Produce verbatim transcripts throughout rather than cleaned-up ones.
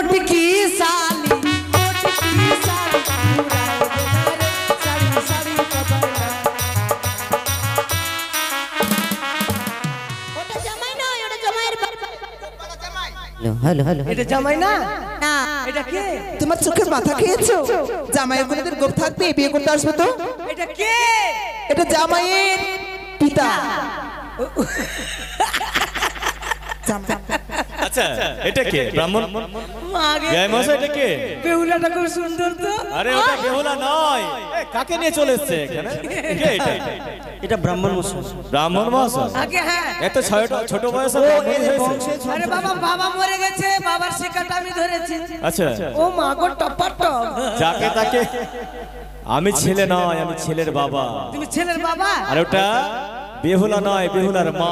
मोटकी साली मोटकी साली साड़ी साड़ी कपड़ा ওটা জামাই না ওটা জামাইয়ের हेलो हेलो এটা জামাই না না এটা কে তোমার চোখের মাথা খেয়েছো জামাইয়ের কোনদিন গোপ থাকবে বিয়ে করতে আসবে তো এটা কে এটা জামাইয়ের পিতা আচ্ছা এটা কে ব্রাহ্মণ মাগে গায় মশাই এটা কে বেহুলাটা খুব সুন্দর তো আরে ওটা বেহুলা নয় এ, কাকে নিয়ে চলে এসেছে এখানে কে এটা এটা ব্রাহ্মণ মশাই ব্রাহ্মণ মশাই আগে হ্যাঁ এত ছোট ছোট বয়সে ব্রাহ্মণ হয়েছে আরে বাবা বাবা মরে গেছে বাবার শিকাটা আমি ধরেছি আচ্ছা ও মা গো টপার টপ যাকে তাকে আমি ছেলে নয় আমি ছেলের বাবা তুমি ছেলের বাবা আর ওটা বেহুলা নয় বেহুলার মা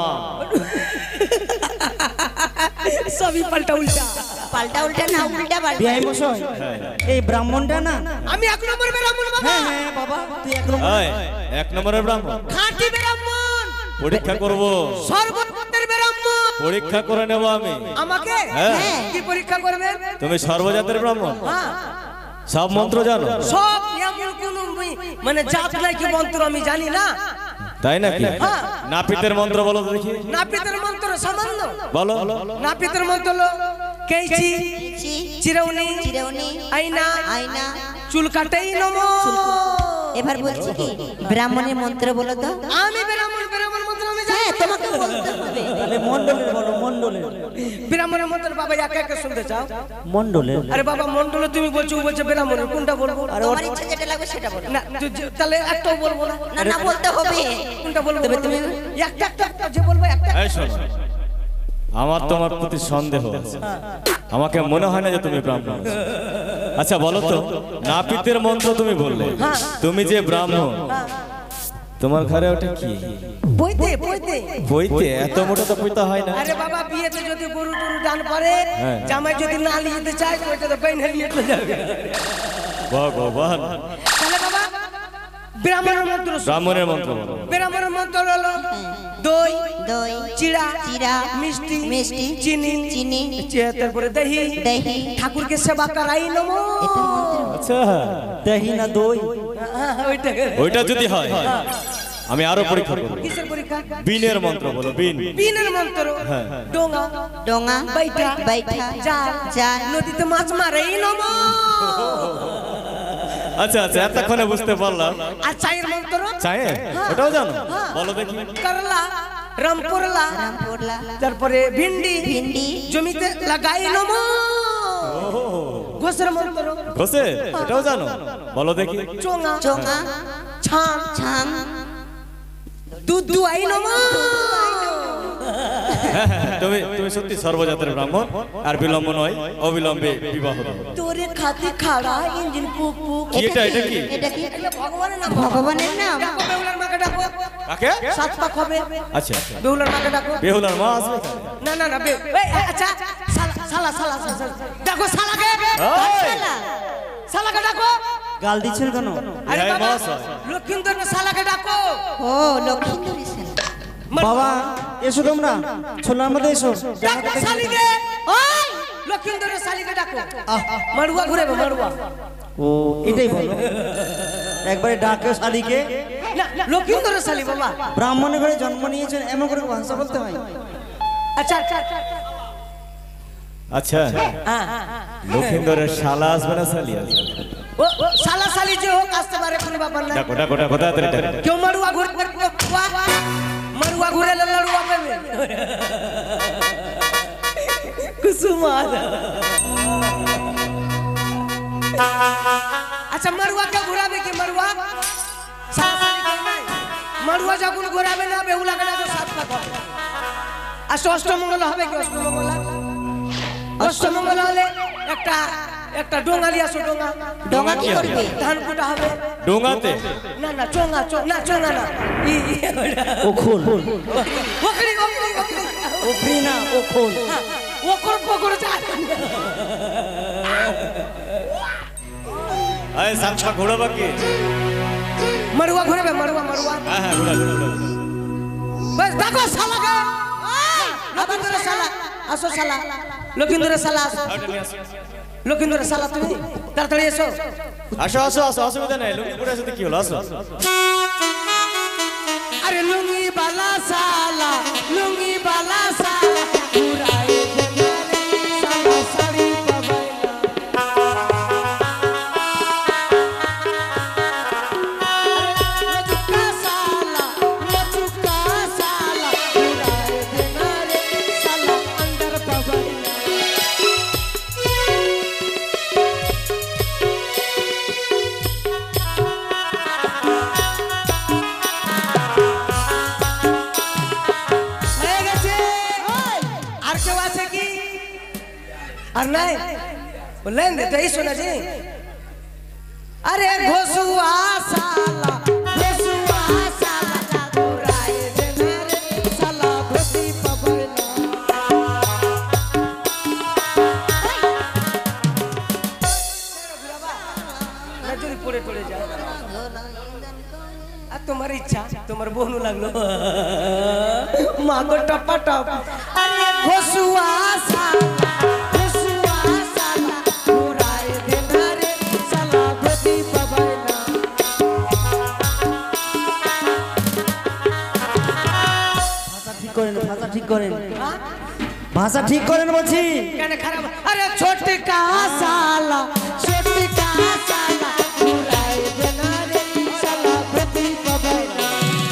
সবই পাল্টা উল্টা পাল্টা উল্টা না উল্টা পাল্টা বিয়াই মশাই এই ব্রাহ্মণটা না আমি এক নম্বর ব্রাহ্মণ বাবা হ্যাঁ হ্যাঁ বাবা তুই এক নম্বর এই এক নম্বরের ব্রাহ্মণ খাঁটি ব্রাহ্মণ পরীক্ষা করব সর্বজাতের ব্রাহ্মণ পরীক্ষা করে নেব আমি আমাকে হ্যাঁ। কি পরীক্ষা করবে তুমি সর্বজাতের ব্রাহ্মণ হ্যাঁ সব মন্ত্র জানো সব এমন কোন মানে জাত নাই কি মন্ত্র আমি জানি না তাই নাকি হ্যাঁ। নাপিতের মন্ত্র বলো তো দেখি নাপিতের মন্ত্র সামান্য বলো নাপিতের মন্ত্র হলো কেইচি চিরৌনি চিরৌনি আয়না আয়না চুল কাটাই নমো এবার বলছি কি ব্রাহ্মণের মন্ত্র বলো তো আমি ব্রাহ্মণ ব্রাহ্মণ মন্ত্র আমি জানি হ্যাঁ তোমাকে বলতে হবে তাহলে মণ্ডলের বলো মণ্ডলের ব্রাহ্মণের মন্ত্র বাবা একা একা শুনতে চাও মণ্ডলের আরে বাবা মন্ডল তুমি বলছো ও বলছে ব্রাহ্মণের কোনটা বলবো তোমার ইচ্ছা যেটা লাগবে সেটা বলো না তুই যে- তাহলে একটাও বলবো না না না বলতে হবে কোনটা বলবো তবে তুমি একটা একটা একটা যে বলবো একটা এই শোনো আমার তোমার প্রতি সন্দেহ আছে আমাকে মনে হয় না যে তুমি ব্রাহ্মণ আচ্ছা বলো তো নাপিতের মন্ত্র তুমি বললে তুমি যে ব্রাহ্মণ তোমার ঘরে ওটা কি বইতে বইতে বইতে এত মোটা তো পয়তা হয় না আরে বাবা বিয়েতে যদি গরু টরু ডান পারে হ্যাঁ। জামাই যদি না নিতে চায় ওইটা তো বাইন হারিয়ে চলে যাবে ভগবান তাহলে বাবা ব্রাহ্মণের মন্ত্র শোনো। ব্রাহ্মণের মন্ত্র বলো ব্রাহ্মণের মন্ত্র হলো দই দই চিড়া চিড়া মিষ্টি মিষ্টি চিনি চিনি চে- তারপরে দহি দহি ঠাকুরকে সেবা করাই নমো এটা মন্ত্র আচ্ছা দহি না দই হ্যাঁ, ওইটা ওইটা যদি হয় আমি আরো পরীক্ষা করব কিসের পরীক্ষা বিনের মন্ত্র বলো বিন বিনের মন্ত্র ডোঙা ডোঙা বাইঠা বাইঠা জাল জাল নদীতে মাছ মারাই নমো আচ্ছা আচ্ছা এতক্ষণে বুঝতে পারলাম আর চায়ের মন্ত্র চায়ে ওটাও জানো বলো দেখি করলা রামপুরলা রামপুরলা তারপরে ভিন্ডি ভিন্ডি জমিতে লাগাই নমো ঘোষের মন্ত্র ঘষে এটাও জানো বলো দেখি চোঙা চোঙা ছান ছান দুধ দুয়াই নমো তুমি তুমি সত্যি সর্বজাতের ব্রাহ্মণ আর বিলম্ব নয় অবিলম্বে বিবাহ দাও। তোরে খাতি খাড়া ইঞ্জিন পুক পুক কি এটা এটা কি এটা কি এগুলো ভগবানের নাম ভগবানের নাম ডাকো বেহুলার মাকে ডাকো কাকে সাত পাক হবে আচ্ছা আচ্ছা বেহুলার মাকে ডাকো বেহুলার মা আসবে না না না বে- এই, আচ্ছা সালা সালা সালা সালা, সালা। ডাকো সালাকে ওই! সালাকে ডাকো গাল দিচ্ছেন কেন আরে জয় বাবা মহাশয়। লক্ষিন্দর সালাকে ডাকো ও লক্ষ্মীন্দরী সেন বাবা এসো তোমরা ছোলার মধ্যে এসো ডাকো শালিকে ওই লক্ষিন্দরের শালিকে ডাকো মাড়ুয়া ঘুরে মাড়ুয়া ও এটাই বলো একবারে ডাকে শালিকে না লক্ষিন্দরের শালি বাবা ব্রাহ্মণের ঘরে জন্ম নিয়েছেন এমন করে ভাষা বলতে হয় আচ্ছা আচ্ছা আচ্ছা, আচ্ছা। আচ্ছা হ্যাঁ, হ্যাঁ, হ্যাঁ। লক্ষিন্দরের শালা আসবে না শালি আসবে ও ও, শালা শালি যে হোক আসতে পারে কোনো ব্যাপার না ডাকো ডাকো ডাকো তাড়াতাড়ি ডাকো কেউ মাড়ুয়া ঘুরে মাড়ুয়া ঘুরে লড়ুয়া পাবে কুসুমার আচ্ছা মাড়ুয়া কে ঘুরাবে কি মাড়ুয়া শালা শালি কেউ নাই। মাড়ুয়া যখন ঘুরাবে না বেহুলা কেন সাত পাক হবে আর অষ্টমঙ্গল হবে কি অষ্টমঙ্গল অষ্টমঙ্গল হলে একটা একটা ডোঙা নিয়ে আসো ডোঙা ডোঙা কি করবে ধান কুটা হবে ডোঙাতে না না চোঙা চো- না চোঙা না ই ই ওটা। ও খোল ওকরি ওকরি ওকরি ও ফ্রি না ও খোল ওকর পকর যা আরে সাতটা ঘোড়া বাকি মারুয়া ঘুরবে মারুয়া মারুয়া হ্যাঁ হ্যাঁ ঘোড়া ঘোড়া বস দেখো শালাকে ওই নতুন করে শালা আসো শালা লক্ষিন্দরের শালা আসো লক্ষিন্দরের শালা তুমি তাড়াতাড়ি এসো আসো আসো আসো অসুবিধা নেই লুঙ্গি পরে আসতে কি হলো আসো আরে লুঙ্গি বালা শালা লুঙ্গি বালা শালা উড়ায়ে দেনা রে শালা শাড়ি আর নাই বললেন এটাই শোনাছি আরে ঘোষুয়া শালা ঘোষুয়া শালা উড়ায়ে দেনা রে শালা ভতি পাবে না নজরি পড়ে পড়ে যায় আর তোমার ইচ্ছা তোমার বহনু লাগলো মা গো টপা টপ আরে ঘোষুয়া শালা ভাষা ঠিক করেন ভাষা ঠিক করেন বলছি কেন খারাপ আরে ছোটকা শালা ছোটকা শালা উড়ায়ে দেনা রে শালা ভতি পাবে না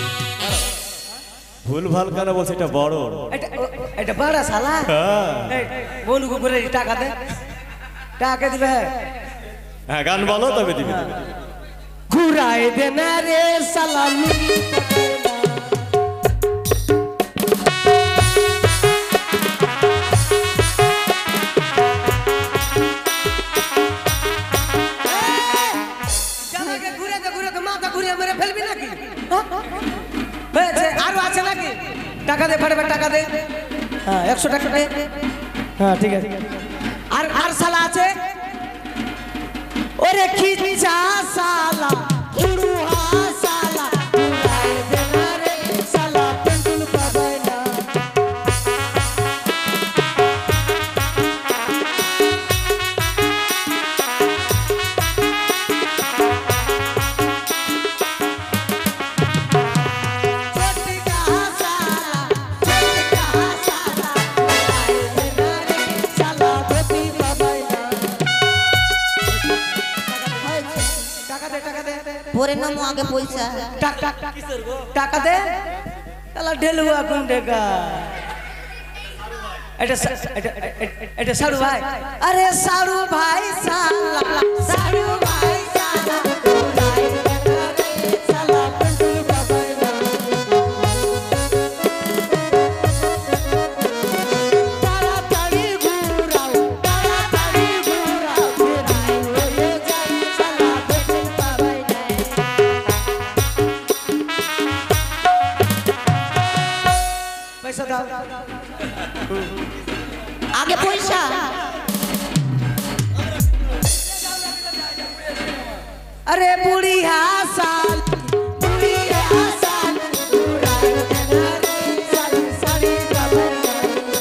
ভুল ভাল কেন বলছে এটা বড় এটা এটা বড় শালা এই বনু কো করে টাকা দে টাকা দিবে হ্যাঁ গান বলো তবে দিবি ঘুরায়ে দেনা রে শালা লুঙ্গি টাকা দে ফটাফট টাকা দে হ্যাঁ একশো টাকা দে হ্যাঁ ঠিক আছে আর আর শালা আছে ওরে খিচা শালা উড়ুহা শালা উড়ায়ে দেনা রে শালা পেন্টুল পাবে না পরে নাম আগে পয়সা টাকা দে তাহলে ঢেলুয়া কোন টাকা এটা এটা সারু ভাই আরে সারু ভাই শালা সারু ভাই শালা উড়ায়ে দেনা রে শালা পেন্টুল পাবে না তাড়াতাড়ি ঘুরাও তাড়াতাড়ি ঘুরাও ফেরাই হয়ে যায় শালা পেন্টুল পাবে না পয়সা দাও আগে পয়সা अरे बुढ़िया साल बुढ़िया साल उड़ाए देना रे साली साली कबरिया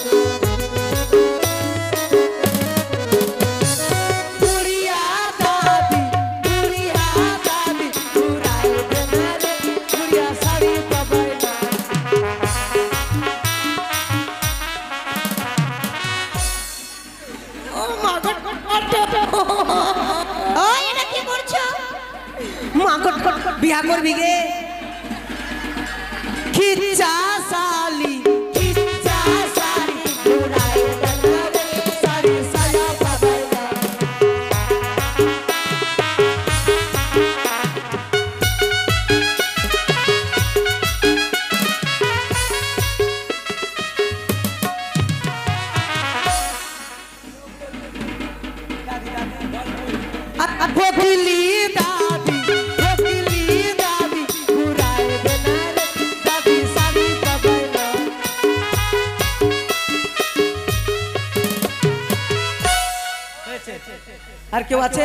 बुढ़िया दादी बुढ़िया दादी उड़ाए देना रे बुढ़िया साली कबरिया ओ मां गॉड ও এটা কি করছো मां गॉड बिया करबी गे खिचा साली खिचा साली उड़ाए देना रे साली साया पाबैया कोकिली दादी कोकिली दादी उड़ाए देना रे दादी साली कबैला আর কেউ আছে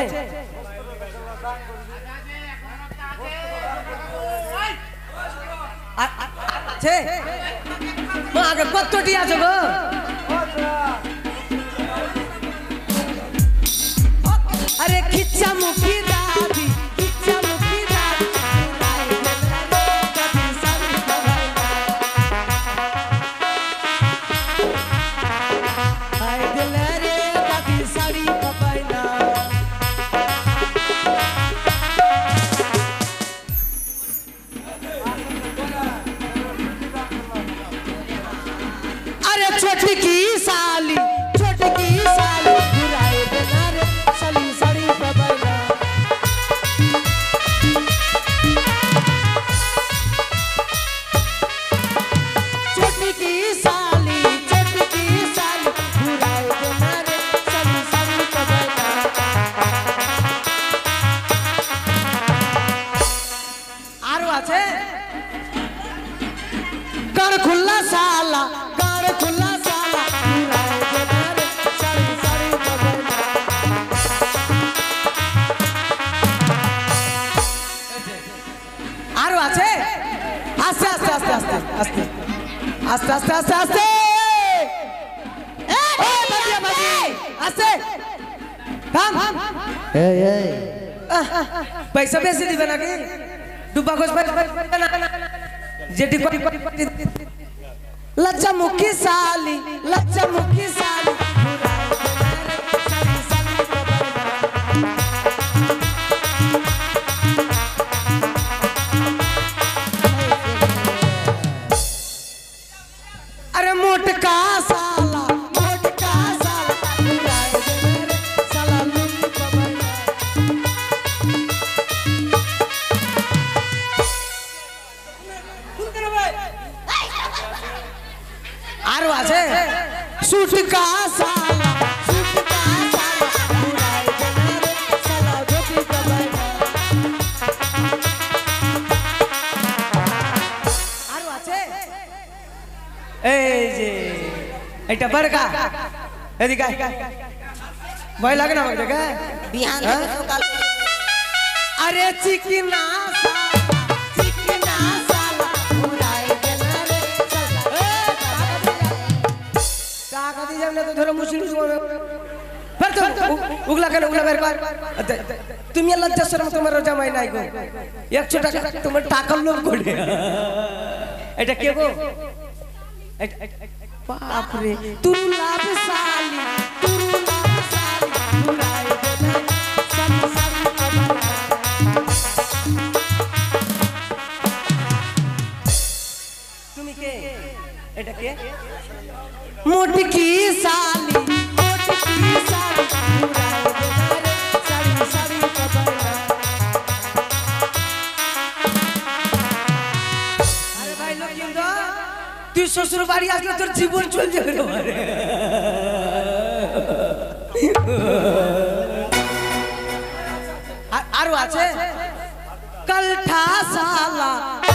আছে মা আগে কতটি আছে গো अरे खिच्चा मुखी दादी खिच्चा मुखी दादी कभी सारी हाय दिल रे कभी सारी पपाइना अरे छोटी की साली छोटी की साली बुराई बिना रे सली सड़ी पपाइना छोटी की साली छोटी की साली बुराई बिना रे सली सड़ी पपाइना आरो আছে कर खुला साला कर खुला साला बुराई बिना रे सली सड़ी पपाइना आरो আছে আস্তে আস্তে আস্তে আস্তে আস্তে আস্তে আস্তে আস্তে আস্তে এই বাদিয়া বাদি আস্তে থাম এই এই পয়সা বেশি দিবে নাকি ডুবা গোস যেটি লজ্জা মুখী সালি লজ্জা মুখী সালি अरे मोटका साला मोटका साला बुराई बिना रे साला लुंगी पपाइना आरो আছে सुटका साला सुटका साला बुराई बिना रे साला धोती पपाइना आरो আছে এই যে এটা বড়কা এদিকে ভয় লাগে না আমাকে দেখে बिहान हाँ? से सकाल अरे चिकना साला चिकना साला बुराई बिना रे साला ए টাকা দিয়ে যাবে না তো ধরো মুসলিম फिर तो उगला কেন উগলা বের কর তুমি লজ্জা শরম তোমার জামাই নাই গো একশো টাকা তোমার টাকার লোভ করে এটা কে গো बाप रे तुरु लाभ साली तुरु लाभ साली बुराई बिना सली सड़ी पपाइना তুমি কে এটা কে मोटकी साली मोटकी साली बुराई बिना रे सली सड़ी पपाइना अरे भाई लोग क्यों दो তুই শ্বশুর বাড়ি আসলে তোর জীবন চলে যাবে রে মারে আরো আছে কলঠা সালা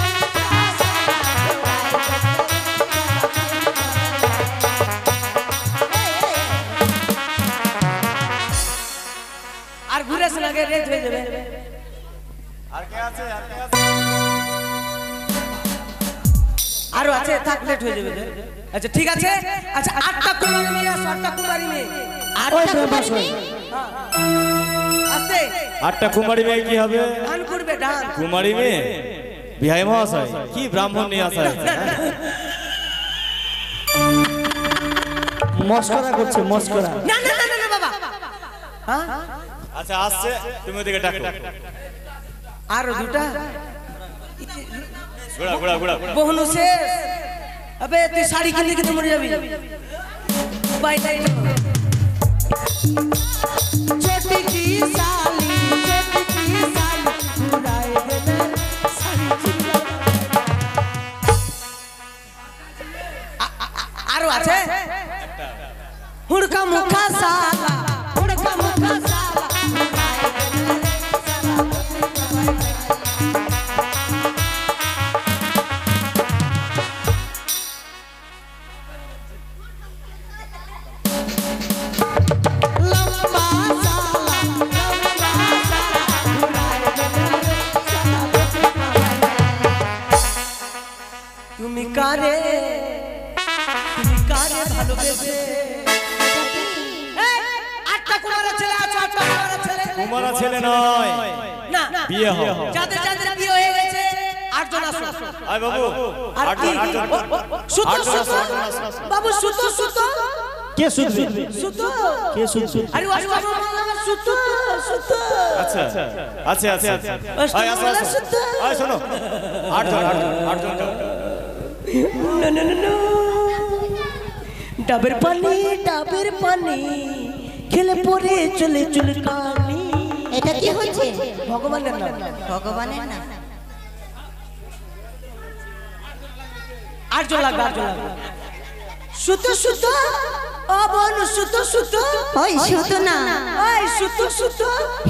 আর ঘুরে আসলে আগে রেট হয়ে যাবে আর কে আছে আর কে আছে আরো আছে থাক লেট হয়ে যাবে আচ্ছা ঠিক আছে আচ্ছা আটটা কুমারী মেয়ে আছে আটটা কুমারী মেয়ে আটটা কুমারী মেয়ে আস্তে আটটা কুমারী মেয়ে কি হবে গান করবে ডান কুমারী মেয়ে বিহাই মহাশয় কি ব্রাহ্মণ নিয়ে আসা হয়েছে মস্করা করছে মস্করা না না না না না বাবা হ্যাঁ আচ্ছা আসছে তুমি ওদিকে ডাকো আরো দুটা ঘোড়া ঘোড়া ঘোড়া বহুনু শেষ अबे তুই শাড়ি কিনলে কিন্তু মরে যাবি বাই নাই छोटी की साली छोटी की साली बुराई बिना साड़ी चिल्ला আরো আছে হুড়কা মুখা সালা হুড়কা মুখা সালা বুরাই বিনা সালা লম্বা কুমারা ছেলে নয়, না বিয়ে হবে। যাদের যাদের বিয়ে হয়ে গেছে আটজন আসো। আয় বাবু, আর কি আটজন, আটজন। সুতো আটজন সুতো আসো, আটজন আসো। বাবু সুতো সুতো কে শুনবে সুতো কে শুনবে আরে অষ্টমঙ্গলা সুতো সুতো আচ্ছা আচ্ছা আচ্ছা আচ্ছা আয় আসো অষ্টমঙ্গলা আসো সুতো আয় শোনো আটজন আটজন আটজন যাও। না না না না ডাবের পানি ডাবের পানি খেলে পরে চলে চলে কানি। এটা কি হচ্ছে? ভগবানের নাম ভগবানের নাম। আটজন লাগবে আটজন লাগবে সুতো সুতো ও বোন সুতো সুতো ওই শুধু না, ওই সুতো সুতো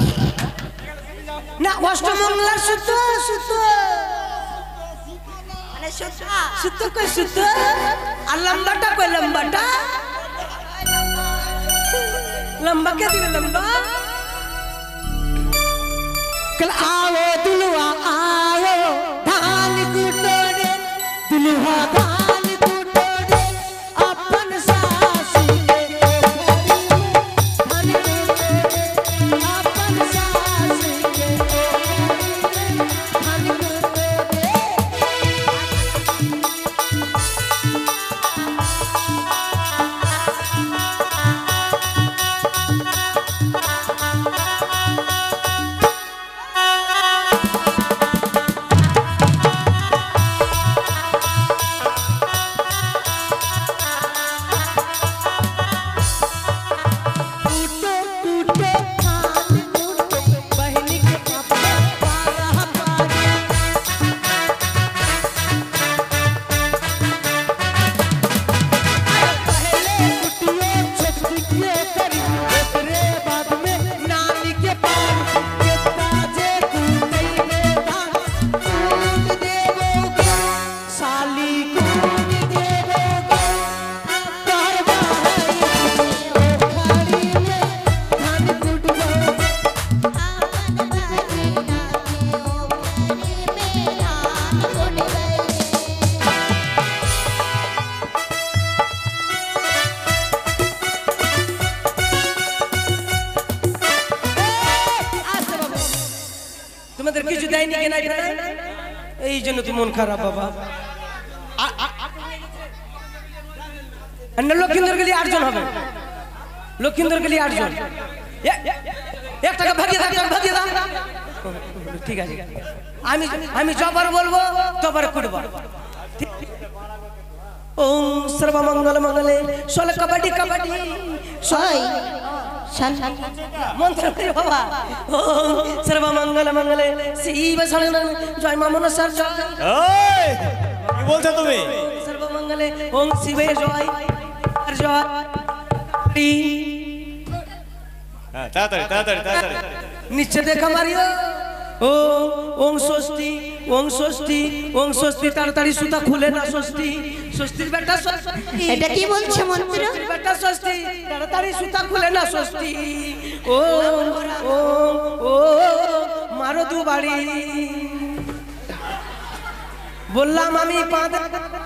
না অষ্টমঙ্গলার সুতো সুতো মানে সুতো। সুতো কই সুতো আর লম্বাটা কই লম্বাটা লম্বা কে দিলে লম্বা कल आओ दुल्हा आओ धान कूटो रे दुल्हा धान कूटो रे अपन सासी के धान कूटो रे अपन सासी के धान कूटो रे। कूटो कूटो धान कूटो बहनी के पापा पारा पारा पहले कुटियो छटकियो करी ओकरे बाद में नानी के पार के ताजे कूटई रे धान कूट देवोगे साली कूट देवोगे तार भाई ओखड़ी में धान कूटबो আচ্ছা বাবা তোমাদের কিছু দেয়নি কেনা কেনা এই জন্য তুমি মন খারাপ বাবা আ- আ- আর না লক্ষিন্দর গেলে আটজন হবে লক্ষিন্দর গেলে আটজন এ- এক টাকা ভাগিয়ে দাও এক টাকা ভাগিয়ে দাও ঠিক আছে আমি আমি যবার বলবো তবার করবো ওম সর্বমঙ্গল মঙ্গলে সোল কবাডি কবাডি ওই সই শান শান মন্ত্র করে বাবা ওম সর্বমঙ্গল মঙ্গলে শিব শরণ জয় মা মনসা জয় এই, কি বলছো তুমি? সর্বমঙ্গলে ওম শিবে জয় আর জয় হ্যাঁ, তাড়াতাড়ি তাড়াতাড়ি তাড়াতাড়ি নিচে দেখা মারিও ও ওং ষষ্ঠী ওং ষষ্ঠী ওং ষষ্ঠী তাড়াতাড়ি সুতা খুলে না ষষ্ঠী ষষ্ঠীর বেটা ষষ্ঠী এটা কি বলছে মন্ত্র? ষষ্ঠীর বেটা ষষ্ঠী তাড়াতাড়ি সুতা খুলে না ষষ্ঠী ও ও ও মারো দু বাড়ি বললাম আমি পাঁচ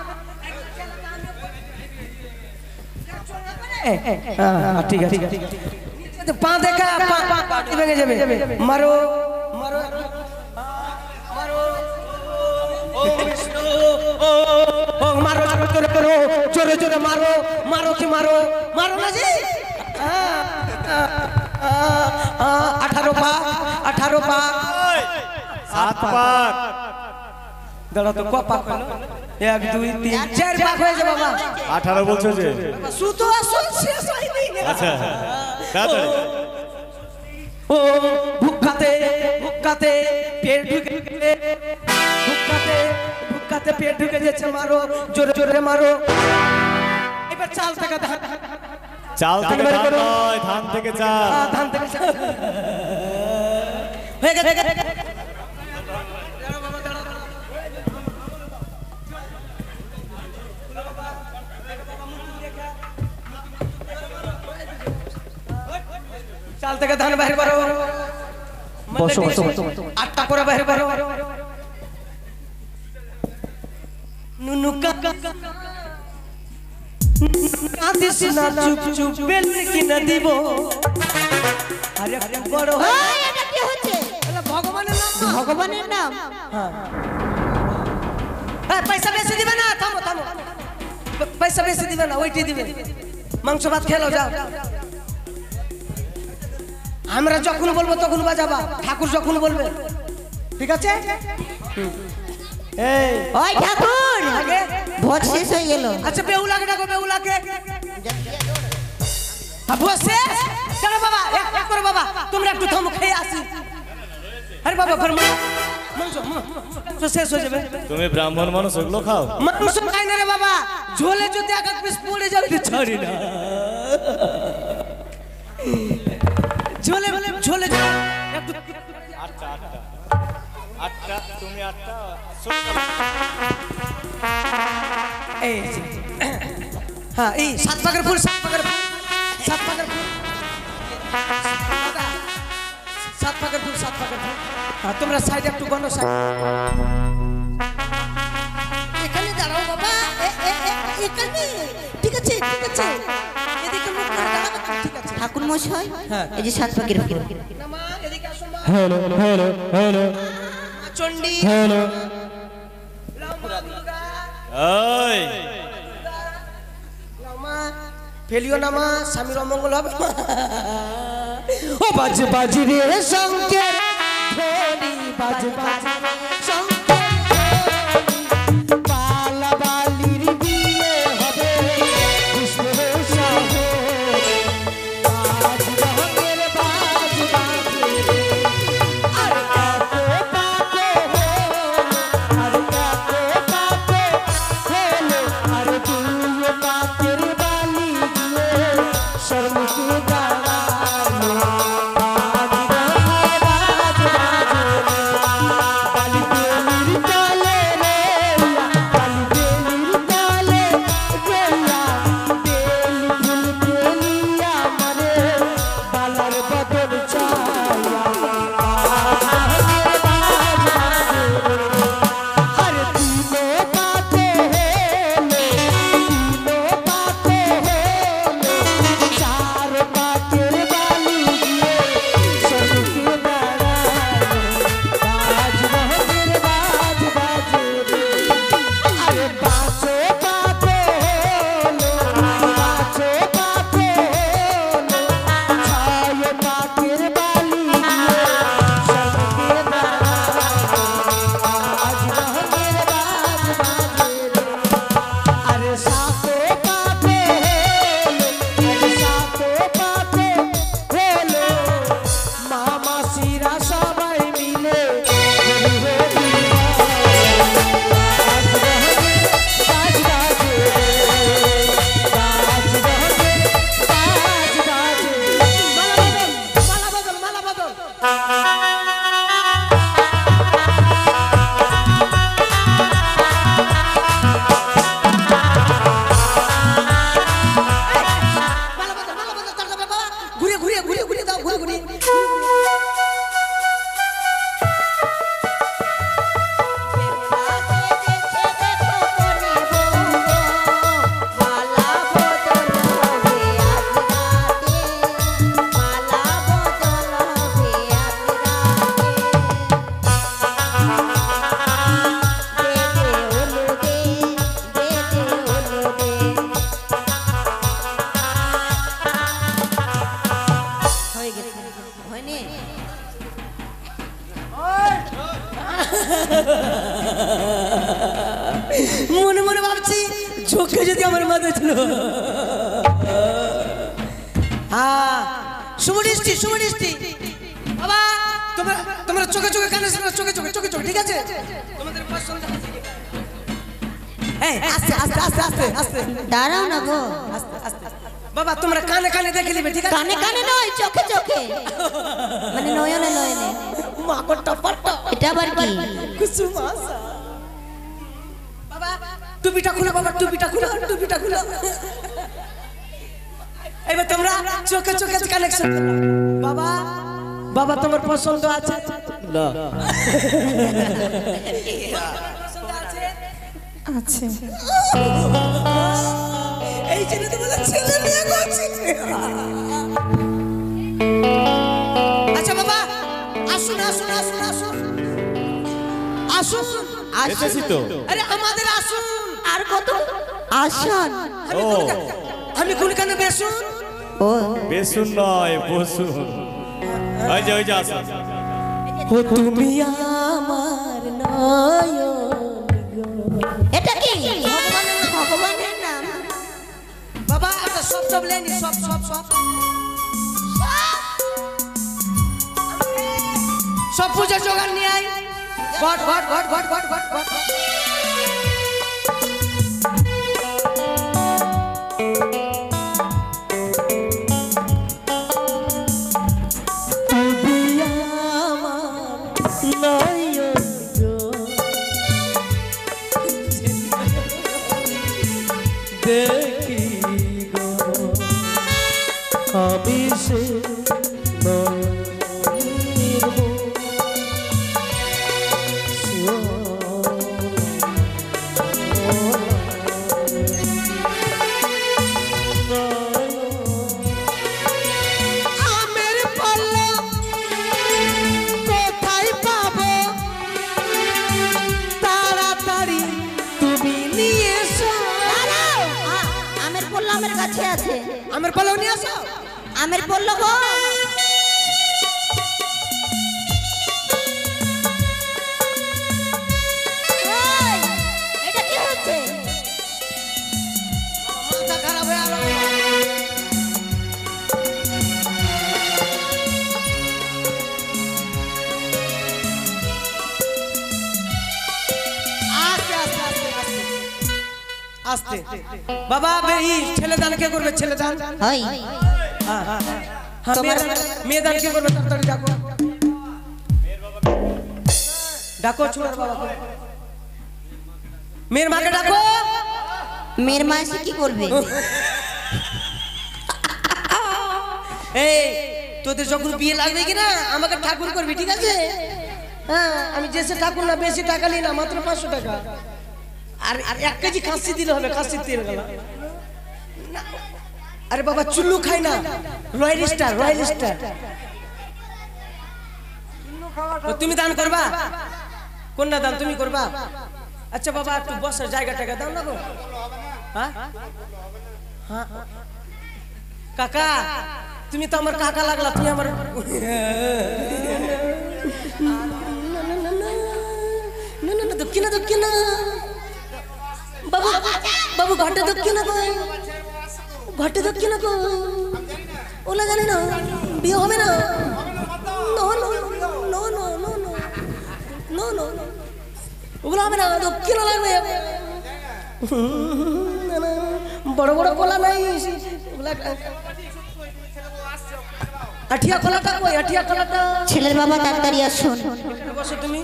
ঠিক আছে ঠিক আছে পা দেখা পা পা ভেঙে যাবে মারো মারো মারো ও বিষ্ণু ও ও মারো জোরে করো জোরে জোরে মারো মারো কি মারো মারো না জি আঠারো পা আঠারো পা ওই, সাত পাক দাঁড়া তো ক পাক হলো এক দুই তিন চার পাক হয়ে যাবে বাবা আঠারো বলছো যে সুতো আসল শেষ হয়নি আচ্ছা তাড়াতাড়ি ও ভুক্কাতে ভুক্কাতে পেট ঢুকে ভুক্কাতে ভুক্কাতে পেট ঢুকে যাচ্ছে মারো জোরে জোরে মারো এবার চাল থেকে ধান চাল থেকে বের ধান করো। নয়, ধান থেকে চাল। আহ, ধান থেকে চাল হয়ে গেছে হয়ে গেছে। চাল থেকে ধান বাইরে করো বসো, বসো, বসো, বসো। আটটা করে বাইরে করো নুনু কাকা না দিস না চুপ চুপ বেলুন কিনা দিব আরে একটা বড় হয় ওই, এটা কি হচ্ছে? এটা ভগবানের নাম মা। ভগবানের নাম। হ্যাঁ পয়সা বেশি দিবে না থামো থামো প- পয়সা বেশি দিবে না ওইটি দিবে মাংস ভাত খেলো যাও আমরা যখন বলবো তখন বাজাবা ঠাকুর যখন বলবে ঠিক আছে এই ওই ঠাকুর, আগে ভোট শেষ হয়ে গেল। আচ্ছা বেউলাকে ডাকো বেউলাকে আবু শেষ চলো বাবা এক এক করো বাবা তোমরা একটু থামো খেয়ে আসি আরে বাবা ফের মা- মাংস মাংস শেষ হয়ে যাবে তুমি ব্রাহ্মণ মানুষ ওগুলো খাও? মাংস খাই না রে বাবা ঝোলে যদি এক এক পিস পড়ে যাবে তো ছাড়ি না ঝোলে ঝোলে একটু আটটা আটটা আটটা তুমি আটটা এই যে। হ্যাঁ এই সাত পাকের ফুল সাত পাকের ফুল সাত পাকের ফুল সাত পাকের ফুল সাত পাকের ফুল হ্যাঁ তোমরা সাইডে একটু গণ সাইড এখানে দাঁড়াও বাবা, এ- এ- এ- এখানে। ঠিক আছে, ঠিক আছে। এদিকে মুখ করে দাঁড়াবে তো, ঠিক আছে ঠাকুর মশাই, হ্যাঁ। এই যে সাত পাখির ফুল। না মা এদিকে আসো মা হ্যালো হ্যালো হ্যালো মা চণ্ডী হ্যালো লামা দুর্গা ওই লামা ফেলিও না মা স্বামীর অমঙ্গল হবে মা ও বাজ বাজি রে শঙ্কর ধ্বনি বাজ বাজি রে শঙ্কর ধ্বনি বালা বালির বিয়ে হবে বিষ্ণু সাহে বাজ রঙের বাজ বাজে রে আর কাকো পাকো আর কাকো পাকো হলো আর দুই পাকের বালি দিয়ে শর্মকে দাঁড়ালো বাজ রঙের বাজ বাজে রে বালি বেলির তালে রে বালি বেলির তালে রেলা বেলি ফুল বেলিয়া মারে বালার বদল ছায়া বাজ রঙের বাজ বাজে রে আরে তিনো পাতে হেলে তিনো পাতে হেলে চার পাতের বালি দিয়ে সরকে দাঁড়ালো বাজ রঙের বাজ বাজে রে আরে বাঁচো পাতে হেলে বাঁচো পাতে হেলে ছয় পাতের বালি দিয়ে সরকে দাঁড়ালো বাজ রঙের বাজ বাজে রে আরে সাতো পাতে হেলে আরে সাতো পাতে হেলে মামা সিরা সবাই মিলে হরি হরি বাজ রঙের বাজ বাজে রে বাজ রঙের বাজ বাজে মালা বদল মালা বদল মালা বদল মালা বদল মালা বদল তার বাবা ঘুরে ঘুরে ঘুরে ঘুরে দাও ঘুরে ঘুরে হয়ে গেছে, হয়নি? মনে মনে ভাবছি চোখে যদি আমার মাথা ছিল হ্যাঁ শুভদৃষ্টি শুভদৃষ্টি বাবা তোমরা তোমরা চোখে চোখে কানে শোনো চোখে চোখে চোখে চোখে ঠিক আছে তোমাদের পছন্দ আছে কি? এই আস্তে আস্তে আস্তে আস্তে আস্তে দাঁড়াও না গো, আস্তে আস্তে বাবা তোমরা কানে কানে দেখে নিবে ঠিক আছে কানে কানে নয়, চোখে চোখে, মানে নয়নে নয়নে। মাকড়টা পাট্টা এটা আবার কি? কুসুম আসা বাবা টুপিটা খুলো বাবা টুপিটা খুলো টুপিটা খুলো এবার তোমরা চোখে চোখে কানেকশন বাবা বাবা তোমার পছন্দ আছে না পছন্দ আছে আছে এই জন্য তো বলে ছেলে বিয়ে করছি। আচ্ছা বাবা আসুন আসুন আসুন আসুন আসুন এসেছি তো। আরে আমাদের আসুন। আর কত আসান আমি ও। কোন- আমি কোন কানে বেসুন? ও বেসুন নয় বসুন। ওই যে ওই যে আসুন। ও তুমি আমার নয়ন। এটা কি ভগবানের নাম ভগবানের নাম বাবা এটা সব সব লেনি সব সব সব সব পূজা জোগাড় নিয়ে আয়। ঘট ঘট ঘট ঘট ঘট ঘট ঘট দেখি গো আমি সে আমের পল্লব কোথায় পাবো? তাড়াতাড়ি তুমি নিয়ে এসো। দাঁড়াও আ- আমের পল্ল আমের কাছে আছে আমের পল্লব নিয়ে আসো। আমের পল্ল গো ওই, এটা কি হচ্ছে মাথা খারাপ হয়ে গেল। আস্তে আস্তে আস্তে আস্তে আস্তে বাবা এই ছেলে দান কে করবে? ছেলে দান হয় হ্যাঁ হ্যাঁ হ্যাঁ মেয়ে দান- মেয়ে দান কে করবে? তাড়াতাড়ি ডাকো ডাকো ছোড়ার বাবাকে। মেয়ের মাকে ডাকো। মেয়ের মা এসে কি করবে এই তোদের যখন বিয়ে লাগবে কিনা আমাকে ঠাকুর করবি, ঠিক আছে? হ্যাঁ আমি যেসে ঠাকুর না, বেশি টাকা নিই না, মাত্র পাঁচশো টাকা। আর আর এক কেজি খাসি দিলে হবে, খাসির তেল গেলা। আরে বাবা চুল্লু খাই না, রয়্যাল স্টার রয়্যাল স্টার। ও, তুমি দান করবা? কোনটা দান তুমি করবা? আচ্ছা বাবা একটু বসার জায়গা টাকা দাও না গো। হ্যাঁ হ্যাঁ কাকা তুমি তো আমার কাকা লাগলা, তুমি আমার না না না দক্ষিণা দক্ষিণা বাবু বাবু ঘটে দক্ষিণা কই? ঘটে দক্ষিণা কই? ওলা জানে না বিয়ে হবে না। No no no no no no no no ওগুলো হবে না, দক্ষিণা লাগবে। না, না, বড় বড় কলা নাই ওগুলা। আঠিয়া কলাটা কই? আঠিয়া কলাটা ছেলের বাবা তাড়াতাড়ি আসুন বসো তুমি।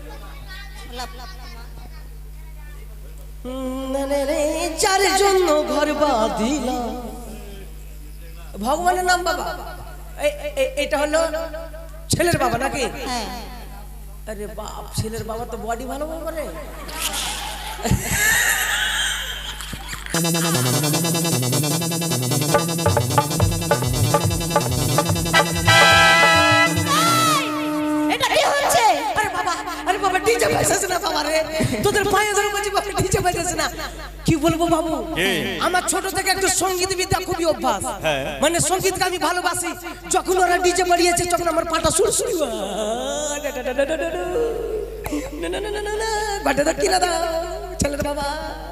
না রে রে, যার জন্য ঘর বাঁধিলাম। ভগবানের নাম বাবা। এই- এই- এটা হলো ছেলের বাবা নাকি? হ্যাঁ আরে বাপ, ছেলের বাবা তো বডি ভালো করে। এটা কি হচ্ছে আরে বাবা, আরে বাবা ডিজে বাজাস না বাবা রে, তোদের পায়ে ধরে বলছি বাবা ডিজে বাজাস না। কি বলবো বাবু, আমার ছোট থেকে একটু সঙ্গীত বিদ্যা খুবই অভ্যাস। মানে সঙ্গীতকে আমি ভালোবাসি। যখন ওরা ডিজে বাড়িয়েছে তখন আমার পাটা সুরসুরি। না না না না না, ঘটে দাও কিনা দাও ছেলের বাবা,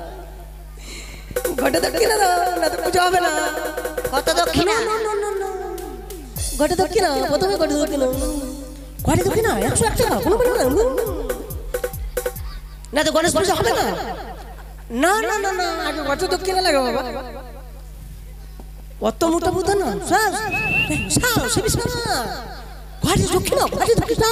ঘটে দাও কিনা দাও, না তো পুজো হবে না। কত দক্ষিণা ঘটে দাও কিনা, প্রথমে ঘটে দাও কিনা, ঘটে দাও কিনা একশো এক টাকা কোনো ব্যাপার না। না তো গণেশ পুজো হবে না। না না না না, আগে ঘটে দাও কিনা লাগে বাবা। অত মোটা বুঝা না শ্বাস শ্বাস সেবি শ্বাস ঘটে দক্ষিণা, ঘটে দক্ষিণা,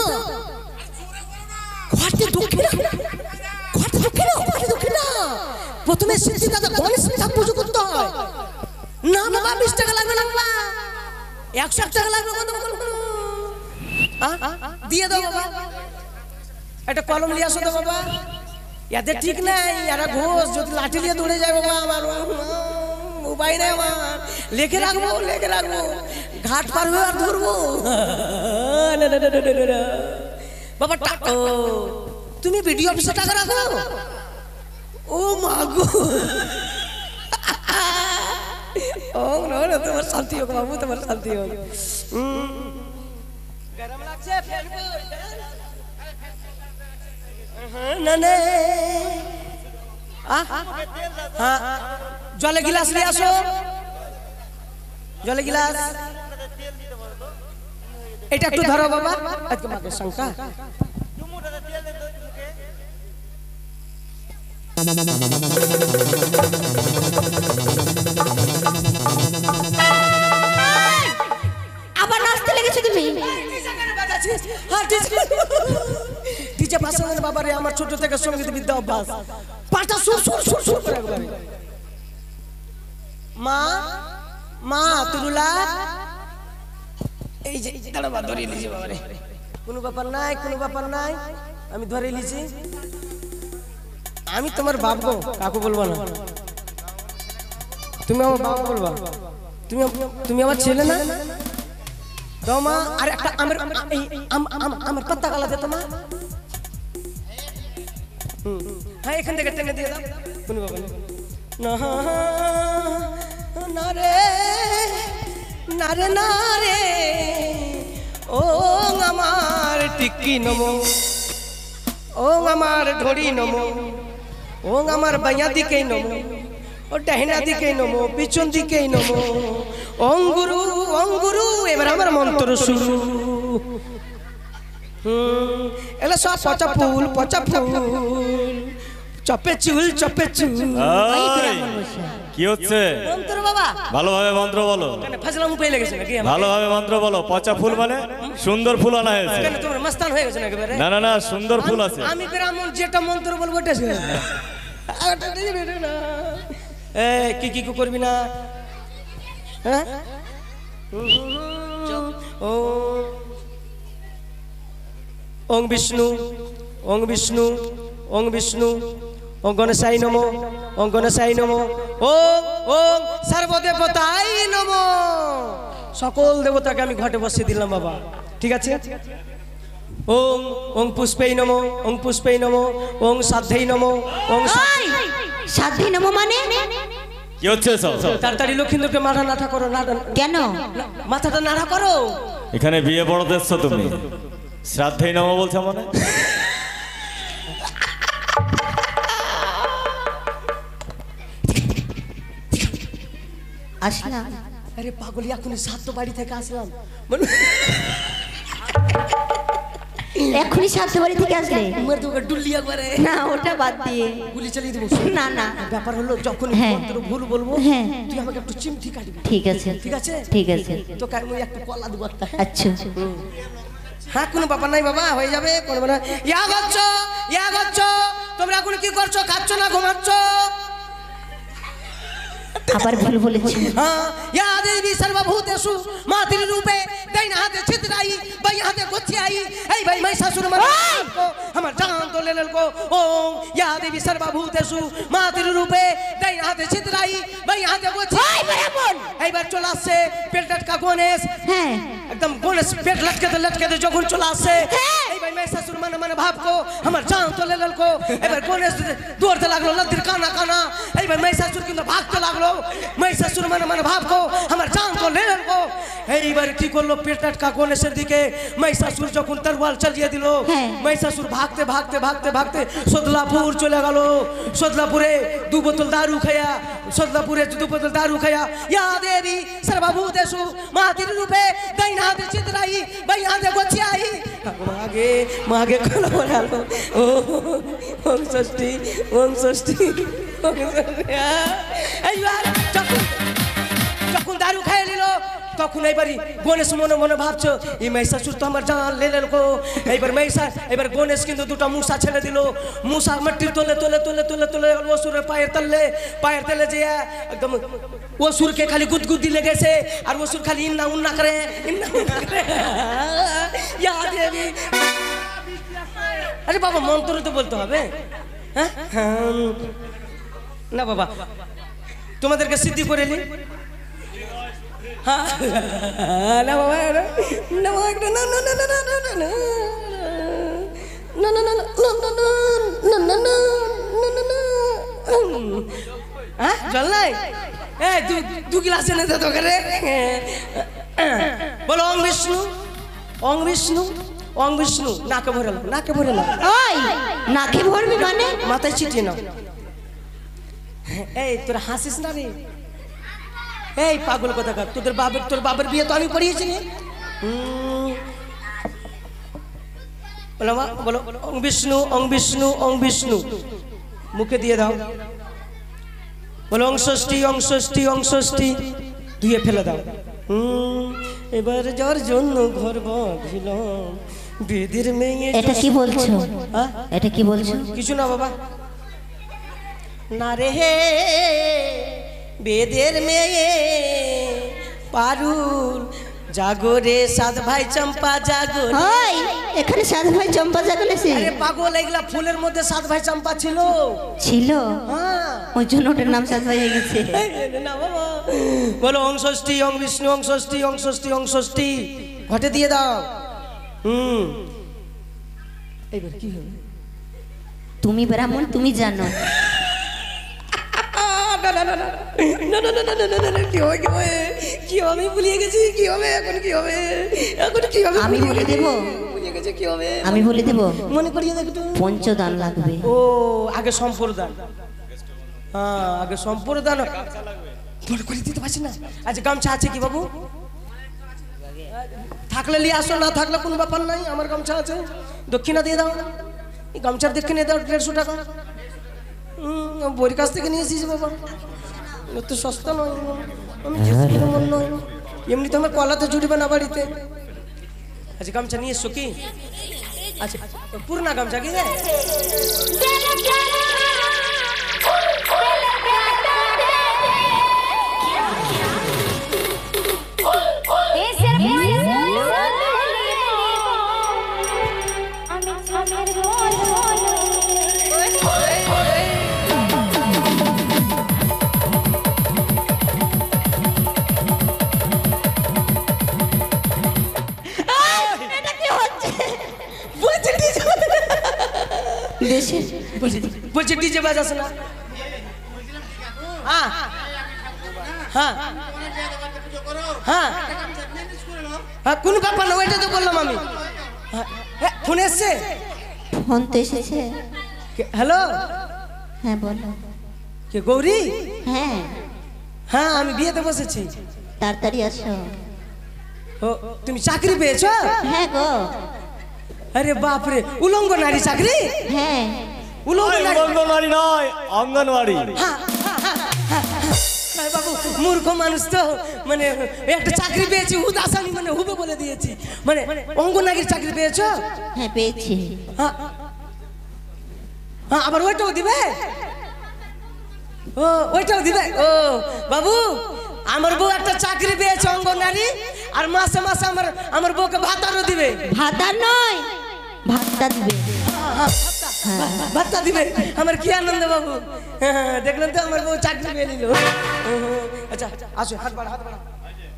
ঘটে দক্ষিণা, ঘটে দক্ষিণা, ঘটে দক্ষিণা। প্রথমে সিদ্ধি দাদা গণেশ ঠাকুর পুজো করতে হয়। না বাবা বিশ টাকা লাগবে না বাবা, একশো এক টাকা লাগবে। কত দিয়ে দাও বাবা, একটা কলম নিয়ে আসো তো বাবা। এদের ঠিক নাই, এরা ঘোষ যদি লাঠি নিয়ে দৌড়ে যায় বাবা আমার উপায় নেই আমার, লিখে রাখবো লিখে রাখবো, ঘাট পার হয়ে আর ধরবো। না, না, না, না, না, না। বাবা টা- ও, তুমি বিডিও অফিসে টাকা রাখো? ও মাগো, ও না না, তোমার শান্তি হোক বাবু, তোমার শান্তি হোক। হুম। গরম লাগছে, ফেলবো। হ্যাঁ, না না, আহ, হ্যাঁ, জলে গিলাস নিয়ে আসো, জলে গিলাস। এটা একটু ধরো বাবা, আজকে মাকে শঙ্কা। আবার নাচতে লেগেছো তুমি? ডিজে পাশানের বাবারে আমার ছোট থেকে সঙ্গীত বিদ্যা অভ্যাস, পাটা সুর সুর সুর সুর করে একবারে। মা মা তুরুলা, এই যে দাঁড়া বা ধরে নিয়েছি বাবারে, কোনো ব্যাপার নাই কোনো ব্যাপার নাই, আমি ধরে নিয়েছি। আমি তোমার বাপ গো, কাকু বলবো না, তুমি আমার বাবা বলবা। তুমি তুমি আমার ছেলে না? দাও মা, আর একটা আমার এই আম- আম- আমার পাত্তা গালা দে তোমা। হুম, হ্যাঁ এখান থেকে টেনে দিয়ে দাও, কোনো ব্যাপার নেই। না না রে না রে না রে, ও আমার টিকি নমো, ও আমার ঢড়ি নমো, ও আমার বাইয়া দিকে নমো, ও ডাহিনা দিকে নমো, পিছন দিকে নমো, অঙ্গুরু অঙ্গুরু, এবার আমার মন্ত্র শুরু। হুম, এলা সব পচা ফুল পচা ফুল, চপে চুল চপে চুল। এই, কি হচ্ছে? মন্ত্র বাবা, ভালোভাবে মন্ত্র বলো, কেন ফাজলামু পেয়ে লেগেছে নাকি আমার? ভালোভাবে মন্ত্র বলো। পচা ফুল মানে সুন্দর ফুল আনা হয়েছে। কেন তোমার মস্তান হয়ে গেছে না একেবারে? না না না, সুন্দর ফুল আছে। আমি ব্রাহ্মণ, যেটা মন্ত্র বলবো ওটা শুনে। ওটা দিয়ে বেরো না। এ কি কি করবি না, হ্যাঁ? ও ওং বিষ্ণু ওং বিষ্ণু ওং বিষ্ণু ওং গণেশাই নমো ওং গণেশাই নমো ওং ওং সর্বদেবতাই নমো। সকল দেবতাকে আমি ঘটে বসিয়ে দিলাম বাবা, ঠিক আছে? ওং ওং পুষ্পেই নমো ওং পুষ্পেই নমো ওং সাধ্যেই নমো ওং ওই, সাধ্যি নমো মানে? কি হচ্ছে সব? তাড়াতাড়ি লক্ষ্মীন্দরকে মাথা নাঠা করো, না কেন? মাথাটা নাড়া করো। এখানে বিয়ে বড় দেখছো তুমি, শ্রাদ্ধেই নামো বলছো মানে? আসলাম। আরে পাগলি, এখন সাত বাড়ি থেকে আসলাম, মানে এখনই সাথে বাড়ি থেকে আসলে? উমের তোকে ডুল্লি একবারে না, ওটা বাদ দিয়ে। গুলি চালিয়ে দেবো। না না, ব্যাপার হলো, যখন হ্যাঁ। মন্ত্র ভুল বলবো, হ্যাঁ। তুই আমাকে একটু চিমটি কাটবি, ঠিক আছে ঠিক আছে? ঠিক আছে। তো আমি একটু কলা দেবো একটা। আচ্ছা, হ্যাঁ, কোনো ব্যাপার নাই বাবা, হয়ে যাবে, কোনো ব্যাপার নাই। ইয়া করছো ইয়া করছো, তোমরা এখন কি করছো? খাচ্ছ না ঘুমাচ্ছ? আবার ভুল বলেছি। हाँ या देवी सर्वभूतेषु मातृरूपे दाहिने हाथे छितराई बाएं हाथे गुथियाई। ऐ भाई महिषासुर मर्दन को हमर जान तो ले लेल को। ओम या देवी सर्वभूतेषु मातृरूपे दाहिने हाथे छितराई बाएं हाथे गुथियाई। এই বার চলে আসছে পেট লটকা গণেশ, হ্যাঁ একদম গণেশ পেট লটকাতে লটকাতে যখন চলে আসছে, এই ভাই महिषासुर मन मन भाव को हमर जान तो ले लेल को। এবার গণেশ দৌড়তে লাগলো লদ্দির কানা কানা। এই ভাই महिषासुर কিন্তু ভাগতে লাগলো। महिषासुर मन मन भाव को हमर जान तो ले लेल को। এইবার কি করলো, পেট লটকা গণেশের দিকে महिषासुर যখন তরোয়াল চালিয়ে দিল, महिषासुर ভাগতে ভাগতে ভাগতে ভাগতে সদলাপুর চলে গেল। সদলাপুরে দু বোতল দারু খায়া, সদলাপুরে দু বোতল দারু খায়া या देवी सर्वभूतेषु मातृरूपे दाहिने हाथे छितराई बाएं हाथे गुथियाई। मागे मागे कोला बोलालो ओ ओम षष्ठी ओम षष्ठी ओम षष्ठी। এইবার যখন যখন দারু খেয়ে নিল, তখন এইবারই গণেশ মনে মনে ভাবছো, এই महिषासुर তো আমার জান লে লেল কো। এইবার মহিষা এবার গণেশ কিন্তু দুটো মুসা ছেড়ে দিল। মুসা মাটির তলে তলে তলে তলে তলে অসুরের পায়ের তলে পায়ের তলে যে একদম অসুরকে খালি গুদগুদি লেগেছে, আর অসুর খালি ইন্না উন্না করে ইন্না উন্না করে। ইয়া দেবী, আরে বাবা মন্ত্র তো বলতে হবে, হ্যাঁ? না বাবা, তো তোমাদেরকে সিদ্ধি করে নি হ্যাঁ না বাবা না না বাবা একটা না না না না না না না না না না না না না না হ্যাঁ জল নাই এই দু দু গ্লাস এনে দে তোকে রে বলো ওং বিষ্ণু ওং বিষ্ণু ওং বিষ্ণু নাকে ভরে নাও নাকে ভরে নাও ওই নাকে ভরবি মানে মাথায় ছিটিয়ে নাও এই তোরা হাসিস না রে এই পাগল কথা কার তোদের বাবার তোর বাবার বিয়ে তো আমি পড়িয়েছি রে বলো মা বলো ওং বিষ্ণু ওং বিষ্ণু ওং বিষ্ণু মুখে দিয়ে দাও বলো ওং ষষ্ঠী ওং ষষ্ঠী ওং ষষ্ঠী ধুয়ে ফেলে দাও হুম এবার যার জন্য ঘর বাঁধিলাম বেদের মেয়ে এটা কি বলছো হ্যাঁ এটা কি বলছো কিছু না বাবা না রে হে বেদের মেয়ে পারুল জাগরে সাত ভাই চম্পা জাগরে ওই এখানে সাত ভাই চম্পা জাগলেছে আরে পাগল এগুলা ফুলের মধ্যে সাত ভাই চম্পা ছিল ছিল হ্যাঁ ওই জন্য ওটার নাম সাত ভাই হয়ে গেছে না বাবা বলো ওং ষষ্ঠী ওং বিষ্ণু ওং ষষ্ঠী ওং ষষ্ঠী ওং ষষ্ঠী ঘটে দিয়ে দাও হুম এইবার কি হবে তুমি ব্রাহ্মণ তুমি জানো না না না না না না না না না না না কি হবে কি হবে কি হবে ভুলিয়ে গেছি কি হবে এখন কি হবে এখন কি হবে আমি বলে দেব ভুলিয়ে গেছে কি হবে আমি বলে দেব মনে করিয়ে দেখ একটু পঞ্চদান লাগবে ও আগে সম্প্রদান হ্যাঁ আগে সম্প্রদান মনে করিয়ে দিতে পারছি না আচ্ছা গামছা আছে কি বাবু থাকলে নিয়ে আসো না থাকলে কোনো ব্যাপার নাই আমার গামছা আছে দক্ষিণা দিয়ে দাও এই গামছার দক্ষিণে দাও দেড়শো টাকা হুম বইয়ের কাছ থেকে নিয়ে এসেছি বাবা তো সস্তা নয় আমি মন নয় এমনি তো আমার কলাতে জুড়বে না বাড়িতে আচ্ছা গামছা নিয়ে এসছো কি আচ্ছা পুরনা গামছা কি রে দেশে বলছে ডিজে বাজাস না হ্যাঁ হ্যাঁ হ্যাঁ হ্যাঁ কোন ব্যাপার না ওইটা তো বললাম আমি ফোন এসছে ফোন তো এসেছে হ্যালো হ্যাঁ বলো কে গৌরী হ্যাঁ হ্যাঁ আমি বিয়েতে বসেছি তাড়াতাড়ি আসো ও তুমি চাকরি পেয়েছো হ্যাঁ গো আরে বাপ রে উলঙ্গ নারী চাকরি হ্যাঁ উলঙ্গ নারী অঙ্গনবাড়ি নয় অঙ্গনবাড়ি হ্যাঁ, হ্যাঁ, হ্যাঁ, হ্যাঁ, হ্যাঁ, বাবু মূর্খ মানুষ তো মানে একটা চাকরি পেয়েছি উদাসানি মানে হুবে বলে দিয়েছি মানে অঙ্গনারীর চাকরি পেয়েছো হ্যাঁ পেয়েছি হ্যাঁ হ্যাঁ আবার ওইটাও দিবে ও ওইটাও দিবে ও বাবু আমার বউ একটা চাকরি পেয়েছে অঙ্গনারী আর মাসে মাসে আমার আমার বউকে ভাতারও দিবে ভাতা নয় ভাতটা দিবে ভাতা দিবে আমার কি আনন্দ বাবু হ্যাঁ, দেখলেন তো আমার বউ চাকরি পেয়ে নিল আচ্ছা আসো হাত বাড়া হাত বাড়া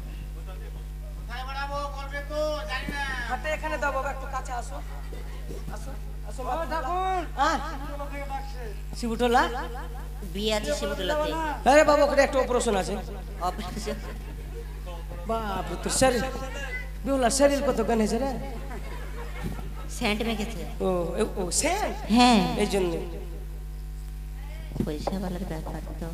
হাতে এখানে দাও বাবা একটু কাছে আসো আসো আসো ঠাকুর হ্যাঁ শিবুটলা বিয়ে আছে শিবুটলাতে আরে বাবা ওখানে একটা অপারেশন আছে অপারেশন বাপ রে তোর শরীর বেহুলা শরীর কত গানেছে রে স্যান্ড মেখেছে ও এ- ও স্যার হ্যাঁ এই জন্য পয়সা বালার ব্যাপার তো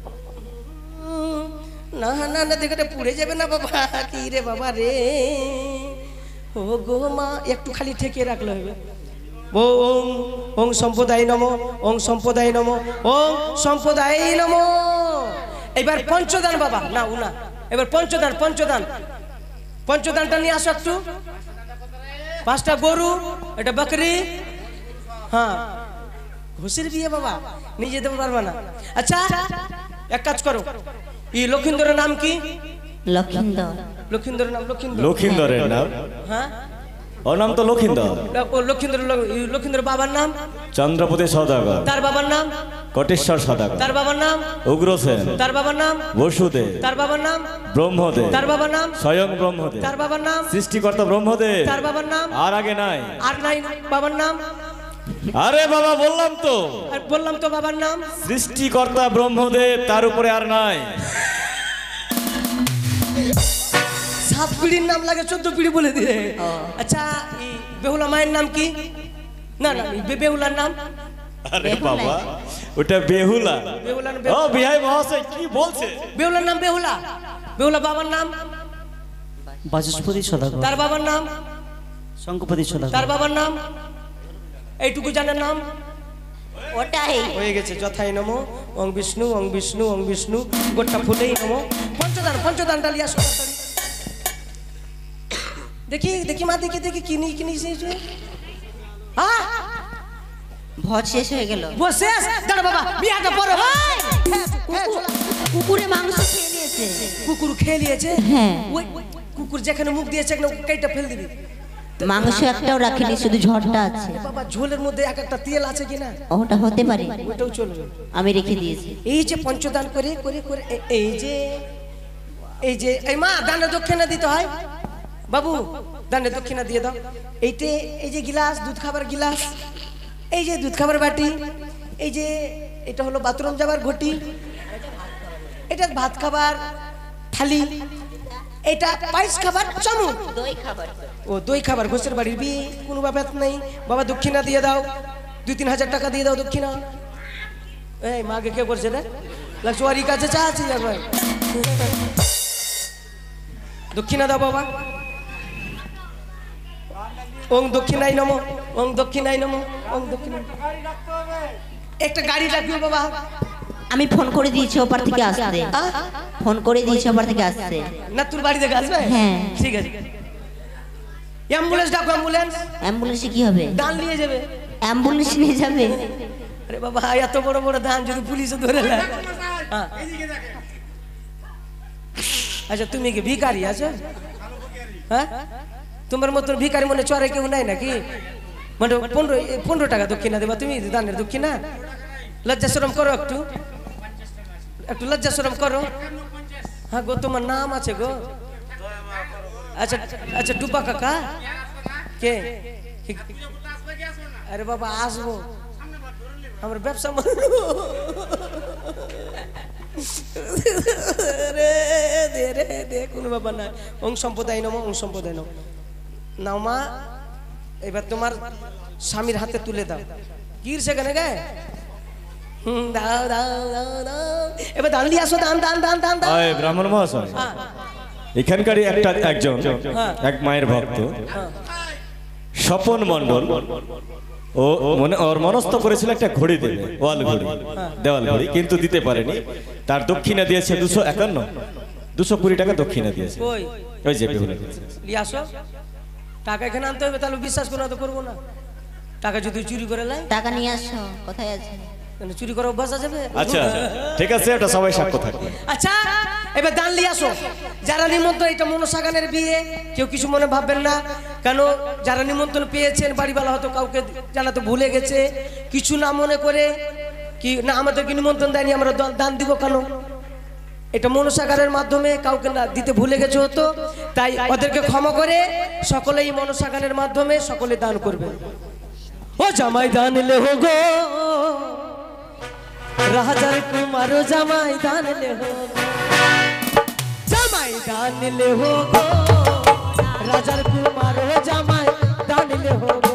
না না না দেখে পুড়ে যাবে না বাবা কি রে বাবা রে ও গো মা একটু খালি ঠেকিয়ে রাখলে হবে ওং ওং সম্প্রদায় নম ওং সম্প্রদায় নম ওং সম্প্রদায় নম এবার পঞ্চদান বাবা না উনা এবার পঞ্চদান পঞ্চদান পঞ্চদানটা নিয়ে আসো একটু পাঁচটা গরু এটা বকরি হ্যাঁ ঘুষির বিয়ে বাবা নিয়ে যেতে পারবে না আচ্ছা এক কাজ করো এই লক্ষিন্দরের নাম কি লক্ষিন্দর লক্ষিন্দরের নাম লক্ষিন্দর লক্ষিন্দরের নাম হ্যাঁ ওর নাম তো লক্ষিন্দর। ও লক্ষিন্দর লক্ষিন্দর বাবার নাম চন্দ্রপতি সদাগর। তার বাবার নাম কোটেশ্বর সদাগর। তার বাবার নাম উগ্রসেন। তার বাবার নাম বসুদেব। তার বাবার নাম ব্রহ্মদেব। তার বাবার নাম স্বয়ং ব্রহ্মদেব। তার বাবার নাম সৃষ্টিকর্তা ব্রহ্মদেব। তার বাবার নাম আর আগে নাই। আর নাই বাবার নাম। আরে বাবা বললাম তো, আর বললাম তো বাবার নাম সৃষ্টিকর্তা ব্রহ্মদেব, তার উপরে আর নাই। সাত পিড়ির নাম লাগে চোদ্দ পিড়ি বলে দিয়ে। আচ্ছা এই বেহুলা মায়ের নাম কি? না না বে- বেহুলার নাম আরে বাবা ওটা বেহুলা। বেহুলার ও বিহাই মহাশয় কি বলছে? বেহুলার নাম বেহুলা। বেহুলা বাবার নাম বাচস্পতি সদাগর। তার বাবার নাম শঙ্কপতি সদাগর। তার বাবার নাম এইটুকু জানার নাম ওটাই হয়ে গেছে। যথাই নমো ওং বিষ্ণু ওং বিষ্ণু ওং বিষ্ণু গোটা ফুটেই নমো। পঞ্চদান পঞ্চদানটা লিয়া আসো তাড়াতাড়ি। দেখি দেখি মা দেখি দেখি কিনি কিনি হ্যাঁ ভর শেষ হয়ে গেল। বসে দাঁড়া বাবা বিয়াটা পড়ো। কুকুরে মাংস খেয়ে নিয়েছে। কুকুর খেয়ে নিয়েছে? হ্যাঁ। ওই কুকুর যেখানে মুখ দিয়েছে কেটে ফেল দিবি। মাংস একটাও রাখিনি, শুধু ঝড়টা আছে। বাবা ঝোলের মধ্যে এক একটা তেল আছে কিনা ওটা হতে পারে, ওটাও চলবে। আমি রেখে দিয়েছি। এই যে পঞ্চদান করে করে করে এ- এই যে এই যে এই মা দানে দক্ষিণা দিতে হয়। বাবু দানে দক্ষিণা দিয়ে দাও। এইটে এই যে গিলাস দুধ খাবার গিলাস, এই যে দুধ খাবার বাটি, এই যে এটা হলো বাথরুম যাবার ঘটি, এটা ভাত খাবার থালি, এটা পায়েস খাবার চামচ। দই খাবার ও দই খাবার ঘোষের বাড়ির বিয়ে কোনো ব্যাপার নেই। বাবা দক্ষিণা দিয়ে দাও, দুই তিন হাজার টাকা দিয়ে দাও দক্ষিণা। এই মাকে কে করছে রে? লাগছে ওর কাছে চা আছে ভাই। দক্ষিণা দাও বাবা। ওং দক্ষিণাই নমো ওং দক্ষিণাই নমো ওং দক্ষিণা। একটা গাড়ি ডাকবে বাবা। আমি ফোন করে দিয়েছি ওপার থেকে আসতে। আহ? ফোন করে দিয়েছি ওপার থেকে আসতে। না তোর বাড়ি থেকে আসবে? হ্যাঁ। ঠিক আছে। অ্যাম্বুলেন্স ডাকো অ্যাম্বুলেন্স। অ্যাম্বুলেন্সে কি হবে? দান নিয়ে যাবে। অ্যাম্বুলেন্স নিয়ে যাবে? আরে বাবা এত বড় বড় ধান যদি পুলিশে ধরে নেয়। হ্যাঁ। আচ্ছা তুমি কি ভিখারি আছো? হ্যাঁ তোমার মতন ভিখারি মনে চরে কেউ নাই নাকি? মানে পনেরো পনেরো টাকা দক্ষিণা দেবা তুমি দানের দক্ষিণা? লজ্জা শরম করো একটু, একটু লজ্জা শরম করো। হ্যাঁ গো তোমার নাম আছে গো। আচ্ছা আচ্ছা ডুবা কাকা কে? আরে বাবা আসবো, আমার ব্যবসা রে রে দে কোনো ব্যাপার না। ওং সম্প্রদায় নম ওং সম্প্রদায় নম। নাও মা এবার তোমার স্বামীর হাতে তুলে দাও। কির সেখানে গে হুম দাও দাও দাও দাও। এবার দান দিয়ে আসো, দান দান দান দান দান। আয় ব্রাহ্মণ মহাশয়, হ্যাঁ এখানকারই একটা একজন এক মায়ের ভক্ত স্বপন মণ্ডল, ও মনে ওর মনস্থ করেছিল একটা ঘড়ি দেবে, ওয়াল ঘড়ি, দেওয়াল ঘড়ি, কিন্তু দিতে পারেনি। তার দক্ষিণা দিয়েছে দুশো একান্ন দুশো কুড়ি টাকা দক্ষিণা দিয়েছে। কই ওই যে বেহুলা দিয়েছে। নিয়ে আসো টাকা এখানে আনতে হবে, তাহলে বিশ্বাস করো না তো করবো না। টাকা যদি চুরি করে লাই, টাকা নিয়ে আসো। কোথায় আছে? তাহলে চুরি করা অভ্যাস আছে? আচ্ছা ঠিক আছে, এটা সবাই সাক্ষ্য থাকবে। আচ্ছা এবার দান নিয়ে আসো। যারা নিমন্ত্রণ, এটা মনসা গানের বিয়ে, কেউ কিছু মনে ভাববেন না। কেন যারা নিমন্ত্রণ পেয়েছেন বাড়িওয়ালা হয়তো কাউকে জানাতে ভুলে গেছে, কিছু না মনে করে কি না আমাদেরকে নিমন্ত্রণ দেয়নি, আমরা দান- দান দিব কেন? এটা মনসা গানের মাধ্যমে কাউকে না দিতে ভুলে গেছে হতো, তাই ওদেরকে ক্ষমা করে সকলেই মনসা গানের মাধ্যমে সকলে দান করবে। ও জামাই দান লে হো গো রাজার কুমার, জামাই দান লে হো গো, জামাই দান লে হো গো রাজার কুমার, জামাই দান লে হো গো।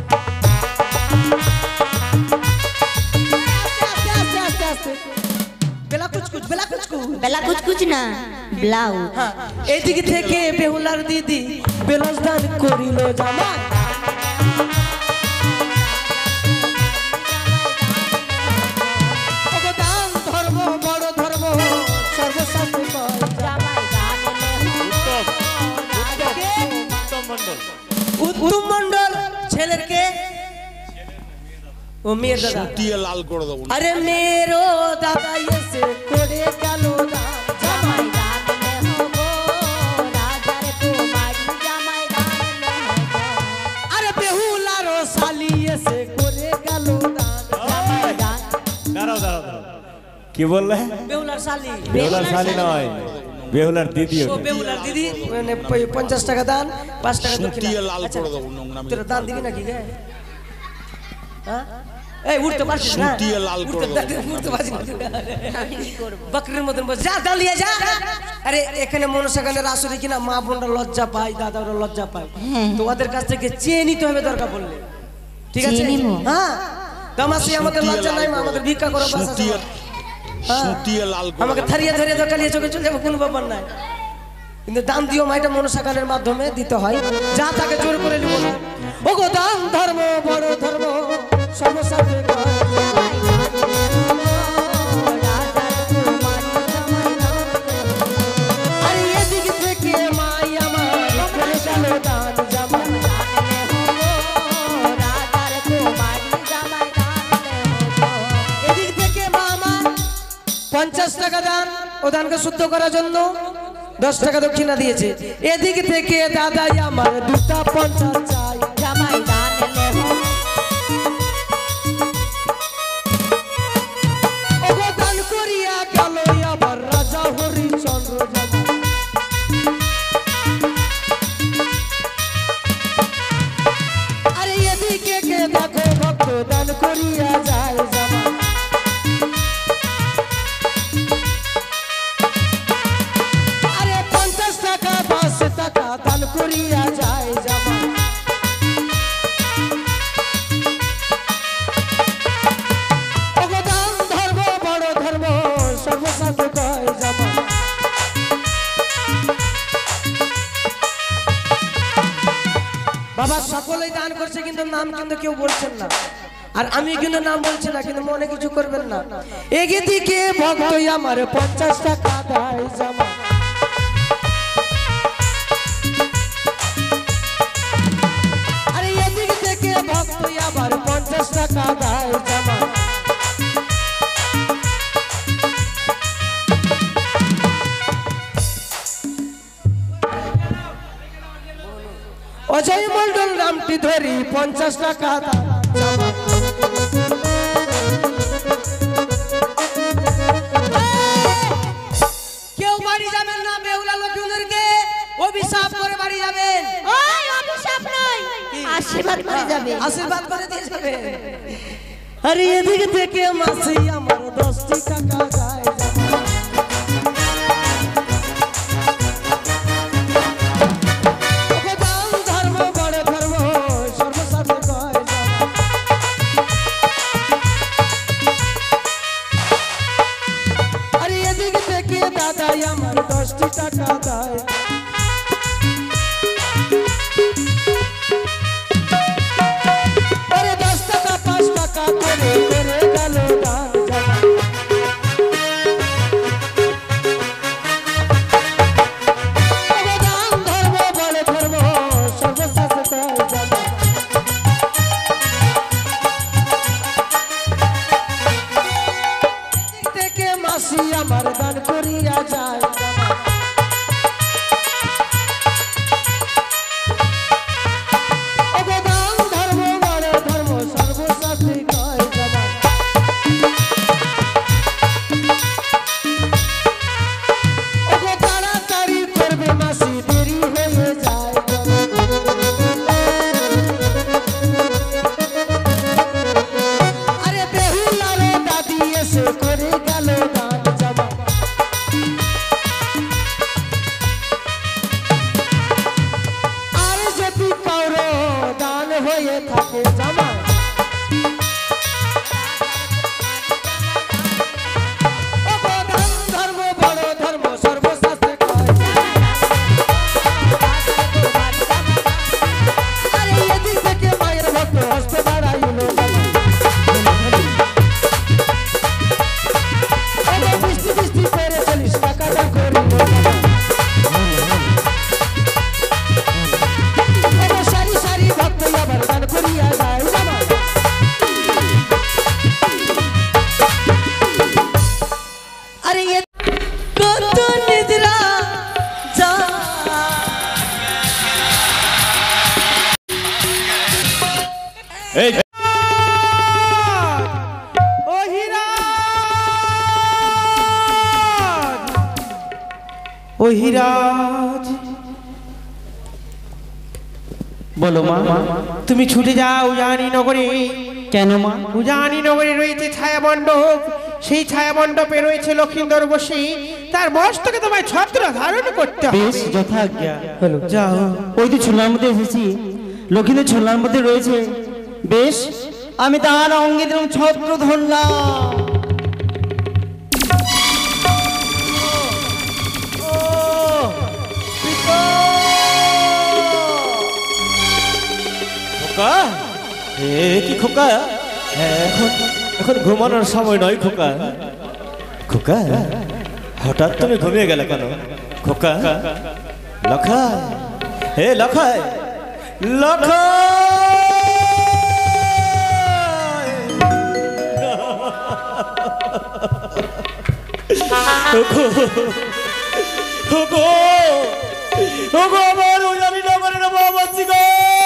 আস্তে আস্তে আস্তে আস্তে বেলা কুচকুচ বেলা কুচকুচ। বেলা কুচকুচ না, ব্লাউ। হ্যাঁ এদিক থেকে বেহুলার দিদি বেলস দান করিল জামাই। ওগো দান ধর্ম বড় ধর্ম সর্বশাস্ত্র কয়, উত্তম মন্ডল ছেলের কে? ও মেয়ের দাদা। লাল করে দেবো। আরে মেরো দাদা এসে করে গেল দান, জামাই শালি এসে করে গেল দান জামাই দান। দাঁড়াও দাঁড়াও দাঁড়াও কি বললে বেহুলার শালি বেহুলার শালি নয় বেহুলার দিদি ও বেহুলার দিদি মানে প- পঞ্চাশ টাকা দান পাঁচ টাকা দক্ষিণা। আচ্ছা, তোরা দান দিবি নাকি রে হ্যাঁ এই উঠতে পারছিস না উঠতে উঠতে পারছিস না বকরির মতন বস যা দান নিয়ে যা। আরে এখানে মনসাগানের আসরে কিনা মা বোনরা লজ্জা পায় দাদারা লজ্জা পায় তোমাদের কাছ থেকে চেয়ে নিতে হবে দরকার পড়লে ঠিক আছে হ্যাঁ দামাসি আমাদের লজ্জা নাই মা আমাদের ভিক্ষা করো বাস আছে। হ্যাঁ, আমাকে থারিয়ে ধরে দোকালিয়ে চোখে চলে যাবো কোনো ব্যাপার নাই কিন্তু দান দিও মাইটা মনসাগানের মাধ্যমে দিতে হয় যা তাকে জোর করে নিব না। ও গো দান ধর্ম বড় ধর্ম সর্বসাথে আরে এদিক থেকে মাই আমার করে গেল দান জামাই এদিক থেকে মামা পঞ্চাশ টাকা দান ও দানকে শুদ্ধ করার জন্য দশ টাকা দক্ষিণা দিয়েছে। এদিক থেকে দাদাই আমার দুটা পঞ্চাশ চাই জামাই দান ওগো দান করিয়া গেল আবার রাজা হরিচন্দ্র জামাই। আরে এদিকে কে দেখো ভক্ত দান করিয়া যায় জামাই। আরে পঞ্চাশ টাকা দশ টাকা দান করিয়া যায় জামাই। ওগো দান ধর্ম বড় ধর্ম সর্বসাধু কয় জামাই। বাবা সকলেই দান করছে কিন্তু নাম কিন্তু কেউ বলছেন না আর আমি কিন্তু নাম বলছি না কিন্তু মনে কিছু করবেন না। এগিয়ে দিকে ভক্ত আমার পঞ্চাশ টাকা দেয় জামাই। আরে এদিক থেকে ভক্ত আমার পঞ্চাশ টাকা দেয় জামাই। অজয় মন্ডল নামটি ধরি পঞ্চাশ টাকা দান জামাই। কেউ বাড়ি যাবেন না বেহুলা লক্ষ্মীদেরকে অভিশাপ করে বাড়ি যাবেন। ওই অভিশাপ নয় আশীর্বাদ করে যাবে আশীর্বাদ করে দিয়ে যাবে। আরে এদিক থেকে মাসি আমার দশটি টাকা যায় জামাই। ওগো দান ধর্ম বড় ধর্ম সর্বসাধু কয় জামাই। আরে এদিক থেকে দাদাই আমার দশটি টাকা দেয়। আরে দশ টাকা পাঁচ টাকা করে করে গেল দান জামাই। ওগো দান ধর্ম বড় ধর্ম সর্বসাধু কয় জামাই। এদিক থেকে মাসি আমার দান করিয়া যায় জামাই। ওগো দান ধর্ম বড় ধর্ম সর্বসাধু কয় জামাই। ওগো তাড়াতাড়ি করবে মাসি দেরি হয়ে যায় জামাই। আরে বেহুলার দাদি এসে করে গেল দান জামাই। আর যদি কারো দান হয়ে থাকে জামাই। ওগো দান ধর্ম বড় ধর্ম সর্বশাস্ত্রে কয় জামাই। আরে এদিক থেকে মায়ের ভক্ত হস্ত বাড়াইল জামাই। ওগো বৃষ্টি বৃষ্টি করে চল্লিশ টাকা দান করিল জামাই। ওগো সারি সারি ভক্ত আবার দান করিয়া যায় জামাই। এই ও হীরা ও হীরাজ বলো মা। তুমি ছুটে যাও উজানি নগরে। কেন মা? উজানি নগরে রয়েছে ছায়া মণ্ডপ, সেই ছায়া মণ্ডপে রয়েছে লক্ষিন্দর বসী, তার মস্তকে তোমায় ছত্র ধারণ করতে হবে। বেশ, যথাজ্ঞা। হলো যাও। ওই তো ছোলার মধ্যে এসেছি, লক্ষ্মীদের ছোলার মধ্যে রয়েছে। বেশ, আমি তার অঙ্গে দিলাম ছত্র ধরলাম। খোকা, এ কি খোকা, এখন এখন ঘুমানোর সময় নয় খোকা। খোকা, হঠাৎ তুমি ঘুমিয়ে গেলে কেন খোকা? লখাই, হে লখাই, লখাই, ওগো, ওগো, ওগো আমার উজানি নগরের বাবাজি গো,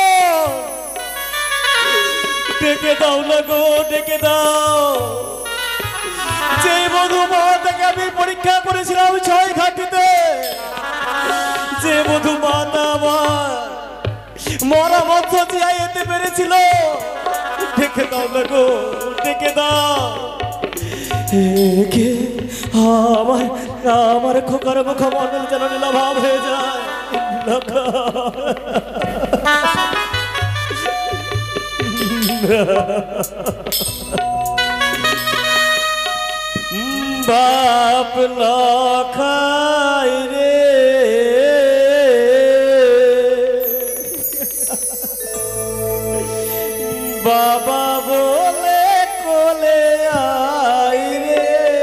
ডেকে দাও না গো, ডেকে দাও। যে বধূ মাতাকে আমি পরীক্ষা করেছিলাম ছয় ঘাটিতে, যে বধূ মাতা আমার মরা মৎস্য জিয়াই যেতে পেরেছিল, ডেকে দাও না গো, ডেকে দাও। কে আমার আমার খোকার মুখমণ্ডল যেন নীলাভাব হয়ে যায়। বাপ লখাই রে, বাবা বলে কোলে আই রে,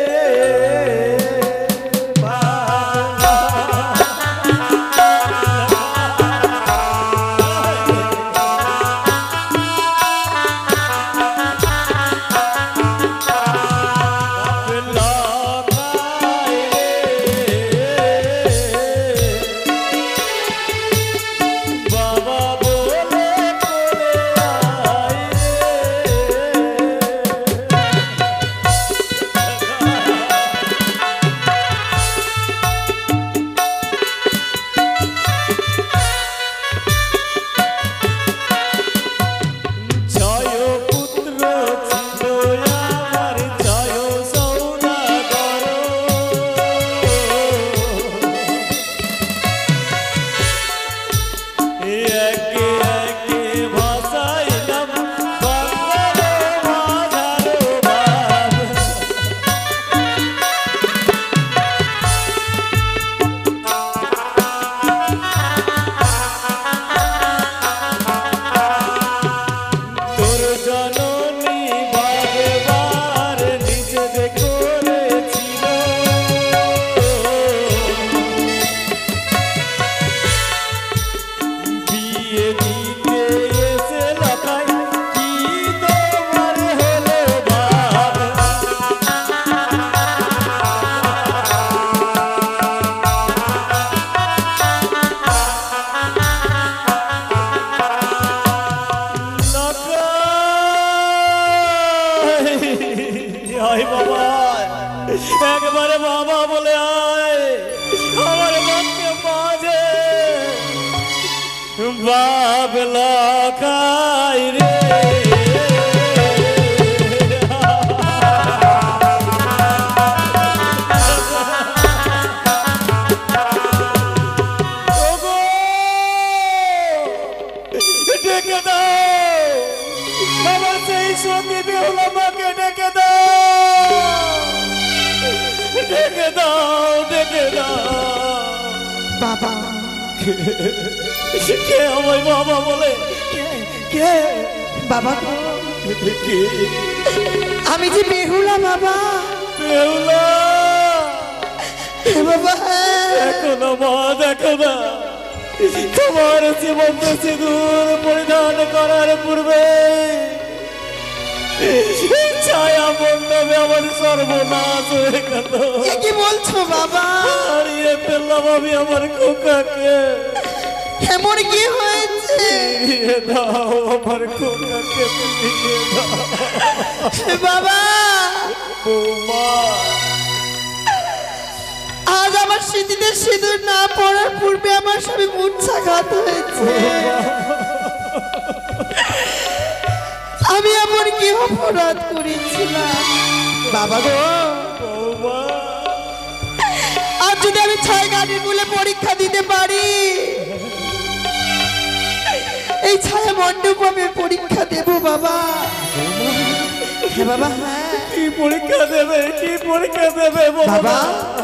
একবারে বাবা বলে আয় আমার মনকে মাঝে, বাপ লখাই রে। ডেকে দাও আমার সেই সঙ্গী বেহুলা মাকে, ডেকে দাও, ডেকে দাও, ডেকে দাও। বাবা, কে আমায় বাবা বলে? কে কে বাবা কে? আমি যে বেহুলা বাবা। বেহুলা বাবা, দেখো না মা, দেখো না, তোমার জীবন্ত সিঁদুর পরিধান করার পূর্বে ছায়া মণ্ডপে আমার সর্বনাশ হয়ে গেল। কি বলছো বাবা? হারিয়ে ফেললাম আমি আমার খোকাকে। এমন কি হয়েছে? দাও আমার খোকাকে। বাবা বৌমা আজ আমার স্মৃতিতে সিঁদুর না পড়ার পূর্বে আমার স্বামী মূর্ছাঘাত হয়েছে। আমি এমন কি অপরাধ করেছিলাম বাবা গো? বৌমা আর যদি আমি ছয় গাড়ির মূলে পরীক্ষা দিতে পারি, এই ছায়া মণ্ডপ আমি পরীক্ষা দেব বাবা। হ্যাঁ বাবা, হ্যাঁ কি পরীক্ষা দেবে, কি পরীক্ষা দেবে বাবা,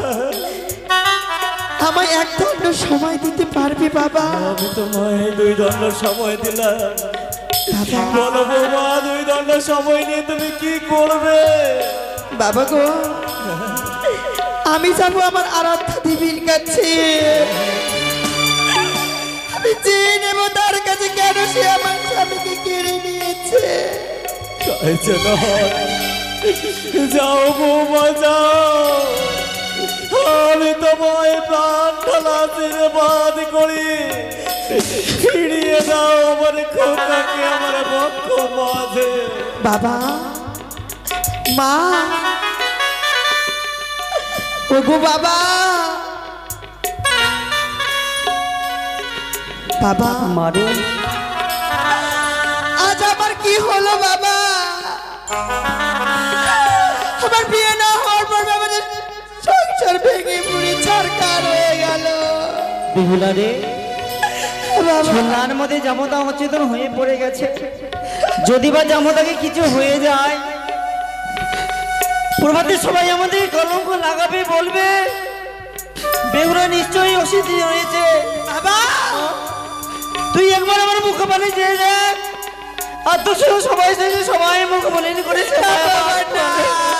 আমায় এক দণ্ড সময় দিতে পারবে বাবা? আমি তোমায় দুই দণ্ড সময় দিলাম, বলো বৌমা দুই দণ্ড সময় নিয়ে তুমি কি করবে? বাবা গো, আমি যাবো আমার আরাধ্যা দেবীর কাছে। আমি চেয়ে নেব তার কাছে কেন সে আমার স্বামীকে কেড়ে নিয়েছে। চাইছে না, যাও বৌমা যাও, আমি তোমায় প্রাণ ঢালা আশীর্বাদ করি, ফিরিয়ে দাও আমার খোকাকে আমার বক্ষ মাঝে। বাবা, মা, ওগো বাবা, বাবা মারে আজ আমার কি হলো বাবা? আমার বিয়ে না হওয়ার পর আমাদের সংসার ভেঙে পুড়ে ছারখার হয়ে গেল। বেহুলা রে, বাবা, ছোলার মধ্যে জামতা অচেতন হয়ে পড়ে গেছে। যদি বা জামতাকে কিছু হয়ে যায়, প্রভাতে সবাই আমাদের কলঙ্ক লাগাবে, বলবে বেহুলা নিশ্চয়ই অসিদ্ধি হয়েছে। বাবা, তুই একবার আমার মুখ পানি চেয়ে দেখ, আর তো শুধু সবাই এসেছে, সবাই মুখ বলিনি করেছে। বাবা, না।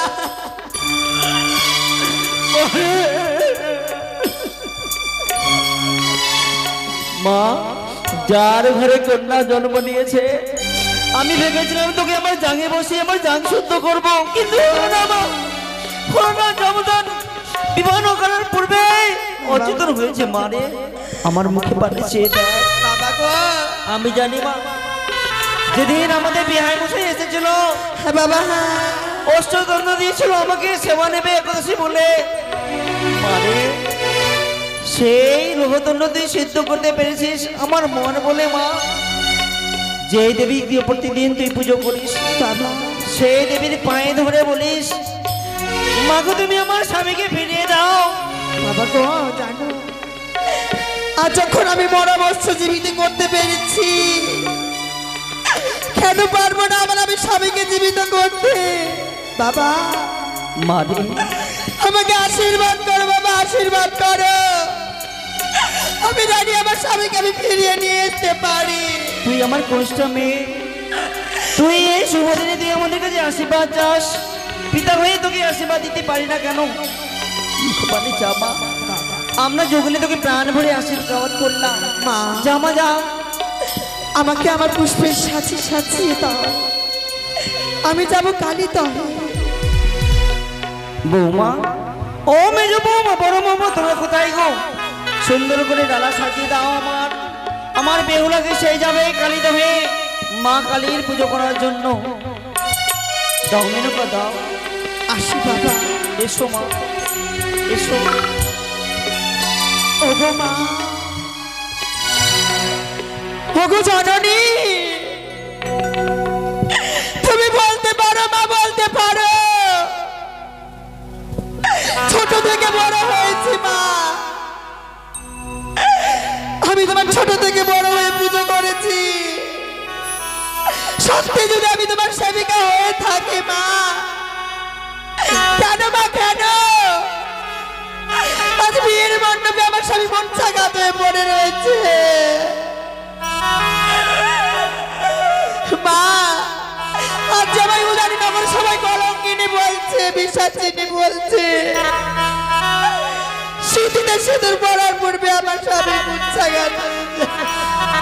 মা, যার ঘরে কন্যা জন্ম নিয়েছে, আমি ভেবেছিলাম তোকে আমার জাঙে বসে আমার জাং শুদ্ধ করবো, কিন্তু হলো না মা, হলো না। জমদান বিবাহ করার পূর্বে অচেতন হয়েছে। মারে আমার মুখে পানি চেয়ে দেখ। বাবা গো, আমি জানি মা, যেদিন আমাদের বিহায় বসে এসেছিল, হ্যাঁ বাবা, হ্যাঁ অষ্টদণ্ড দিয়েছিল আমাকে সেবা নেবে একাদশী বলে। মারে সেই লোহদণ্ড তুই সিদ্ধ করতে পেরেছিস আমার মন বলে। মা, যে দেবী প্রতিদিন তুই পুজো করিস, বাবা, সেই দেবীর পায়ে ধরে বলিস, মাগো তুমি আমার স্বামীকে ফিরিয়ে দাও। বাবা গো, জানো আজ যখন আমি মরাবস্থ জীবিত করতে পেরেছি, কেন পারবো না আমার আমি স্বামীকে জীবিত করতে? বাবা, মারে আমাকে আশীর্বাদ করো বাবা, আশীর্বাদ করো। আমি জানি আমার স্বামীকে আমি ফিরিয়ে নিয়ে আসতে পারি। তুই আমার কষ্ট মেয়ে, তুই এই শুভ দিনে তুই আমাদের কাছে আশীর্বাদ চাস, পিতা হয়ে তোকে আশীর্বাদ দিতে পারি না কেন? মুখপানে জামা, আমরা যখনই তোকে প্রাণ ভরে আশীর্বাদ করলাম। মা, জামা যা, আমাকে আমার পুষ্পের সাথে সাজিয়ে দাও, আমি যাবো কালীতলে। বৌমা, ও মেজ বৌমা, বড় বৌমা, তোমরা কোথায় গো? সুন্দর করে ডালা সাজিয়ে দাও আমার, আমার বেহুলাকে সেই যাবে কালীদহে মা কালীর পুজো করার জন্য। দাও মেনকা দাও। আসি বাবা, এসো মা, এসো। ওগো মা, ওগো জননী, তুমি বলতে পারো মা, বলতে পারো। ছোট থেকে বড় হয়েছি মা, আমি তোমার ছোট থেকে বড় হয়ে পুজো করেছি। সত্যি যদি আমি তোমার সেবিকা হয়ে থাকি মা, কেন মা, কেন আজ বিয়ের মণ্ডপে আমার স্বামী মঞ্চাঘাত হয়ে পড়ে রয়েছে? মা, আজ জামাই উদানি নগর সবাই কলঙ্কিনী বলছে, বিশ্বাসিনী বলছে। স্মৃতিতে সিঁদুর পড়ার পূর্বে আমার স্বামী মঞ্চাঘাত হয়েছে।